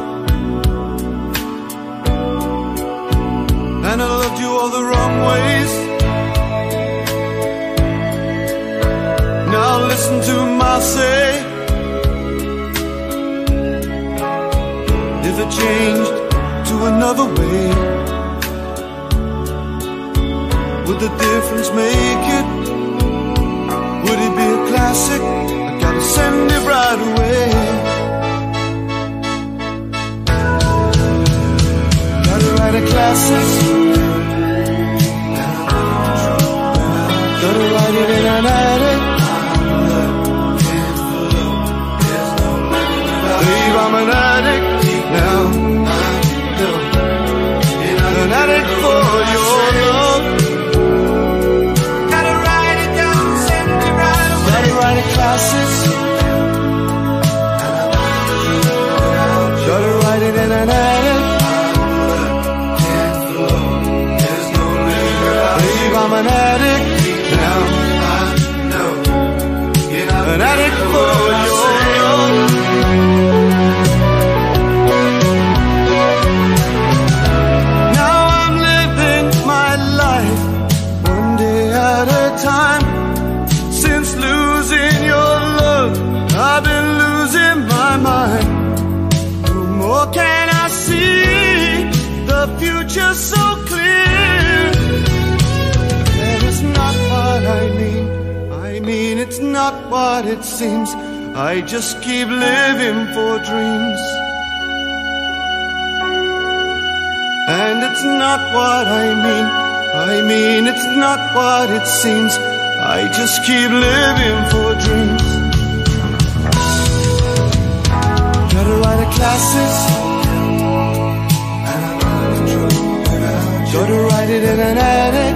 And I loved you all the wrong ways. Now listen listen to Marseille. If it changed to another way, would the difference make it? Would it be a classic? I gotta send it right away. Gotta write a classic. Gotta write it in an attic. Babe, I'm an addict now. An addict for your love. Gotta write it down, send it right away. Gotta write a classic. Gotta write it in an attic. Babe, I'm an addict now. An addict for your love. Now I'm living my life one day at a time. Since losing your love, I've been losing my mind. No more can I see the future so clear. And it's not what I mean. It's not what it seems. I just keep living for dreams. And it's not what I mean, it's not what it seems. I just keep living for dreams. Gotta write a classic. Gotta write it in an attic.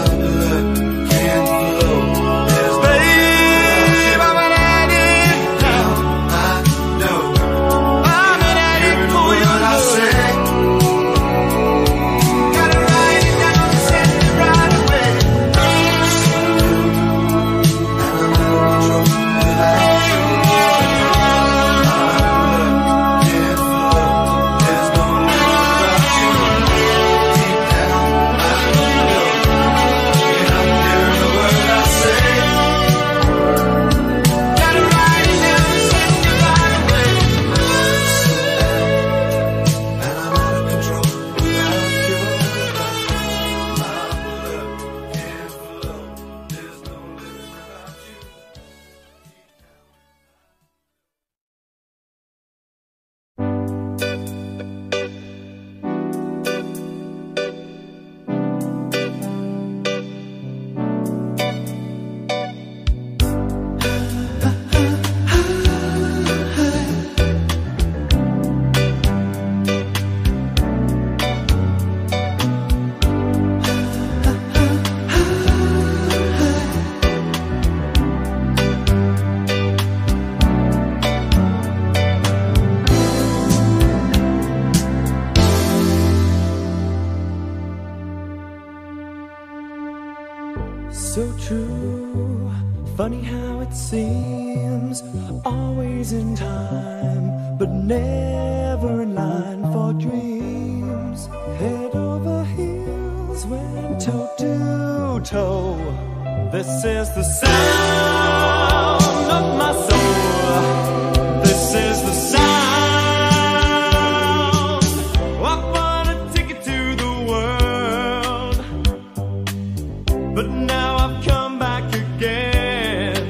So true, funny how it seems, always in time, but never in line for dreams. Head over heels, went toe to toe. This is the sound of my soul. This is the sound. I wanna take it to the world, but now I've come back again.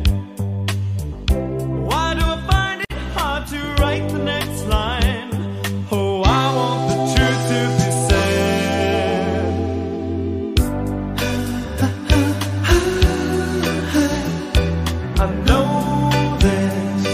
Why do I find it hard to write the next line? Oh, I want the truth to be said. I know this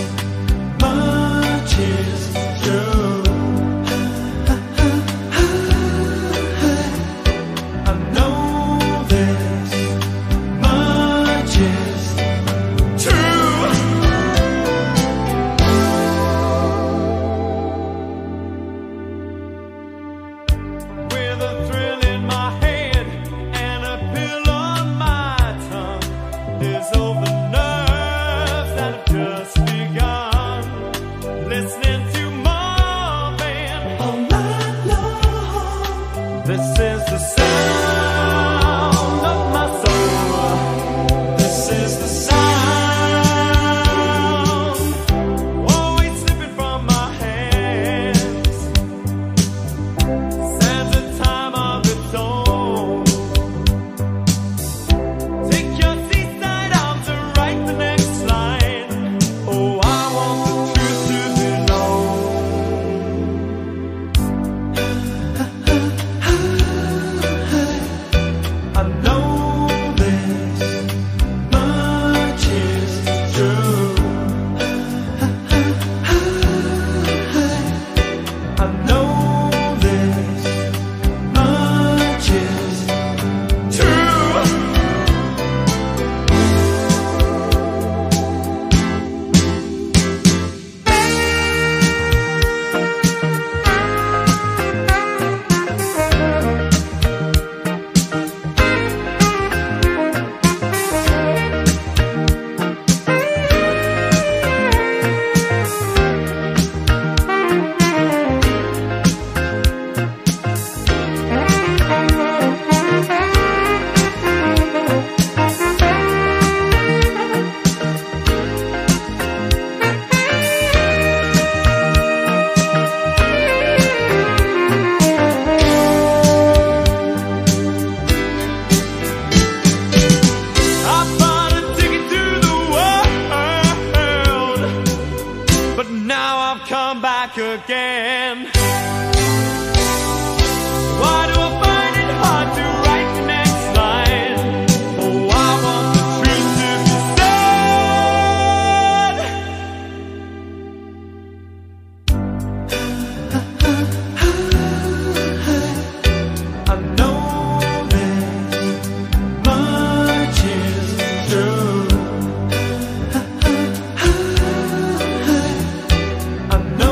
Again. Why do I find it hard to write the next line? Oh, I want the truth to be said. I know this much is true. I know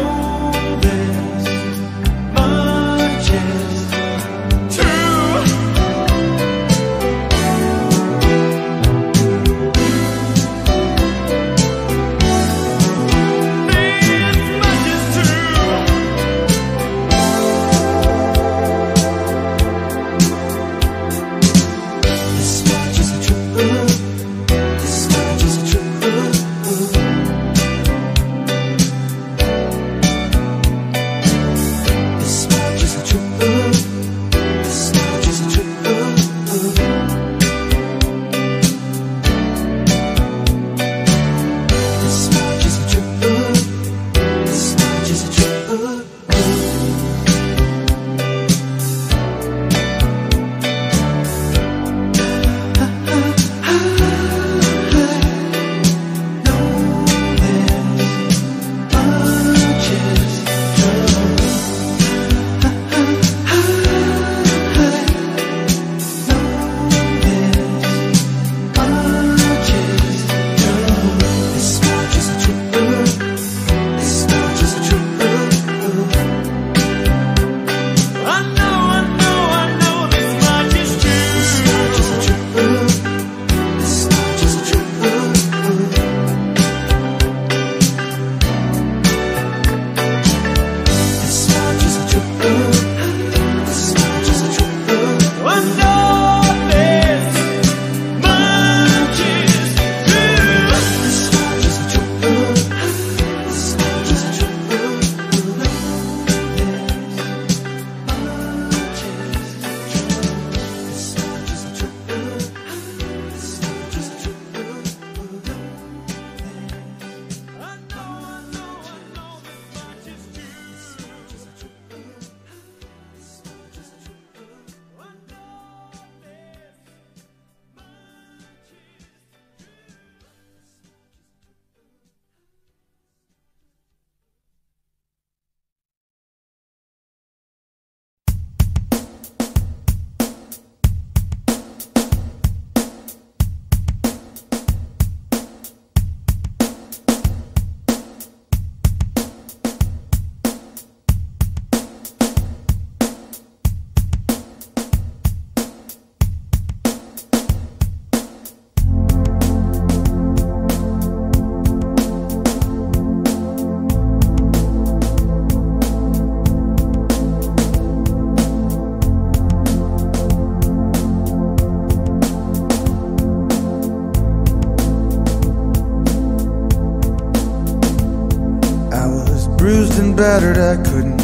bruised and battered, I couldn't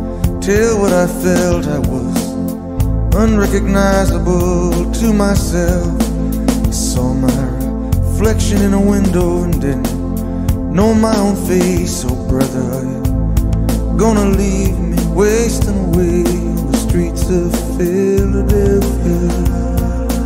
tell what I felt. I was unrecognizable to myself. I saw my reflection in a window and didn't know my own face. Oh brother, are you gonna leave me wasting away on the streets of Philadelphia?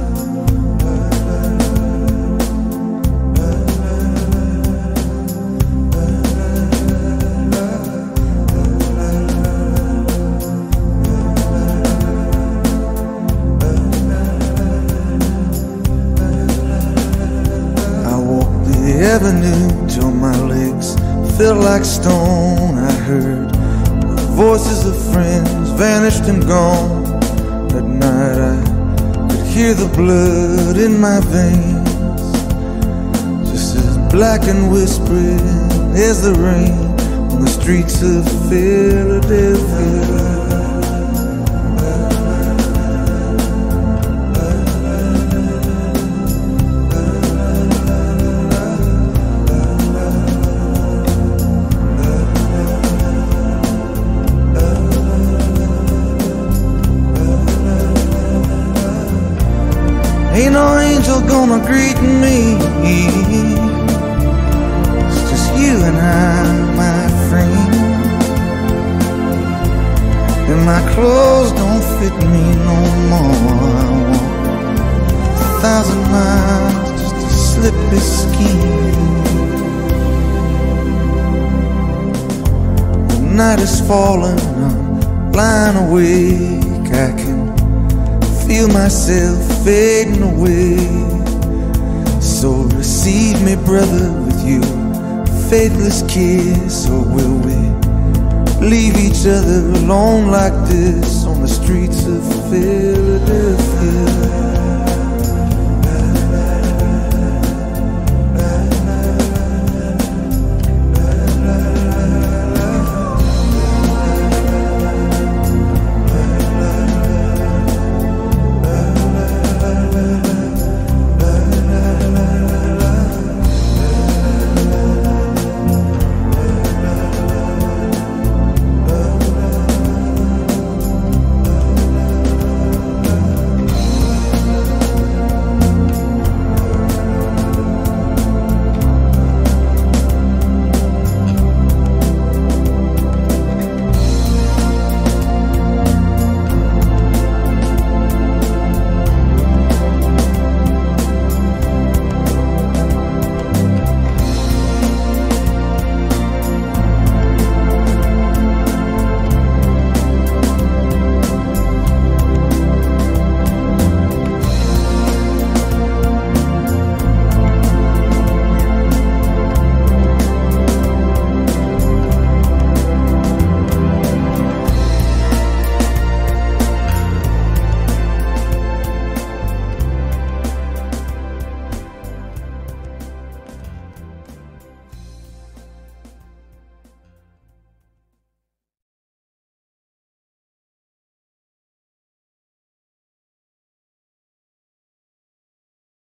avenue till my legs felt like stone. I heard the voices of friends vanished and gone. At night I could hear the blood in my veins, just as black and whispering as the rain on the streets of Philadelphia. Ain't no angel gonna greet me, it's just you and I, my friend. And my clothes don't fit me no more. I walk 1,000 miles just to slip this skin. The night is falling, I'm lying awake. I can feel myself fading away. So receive me, brother, with your faithless kiss. Or will we leave each other alone like this on the streets of Philadelphia?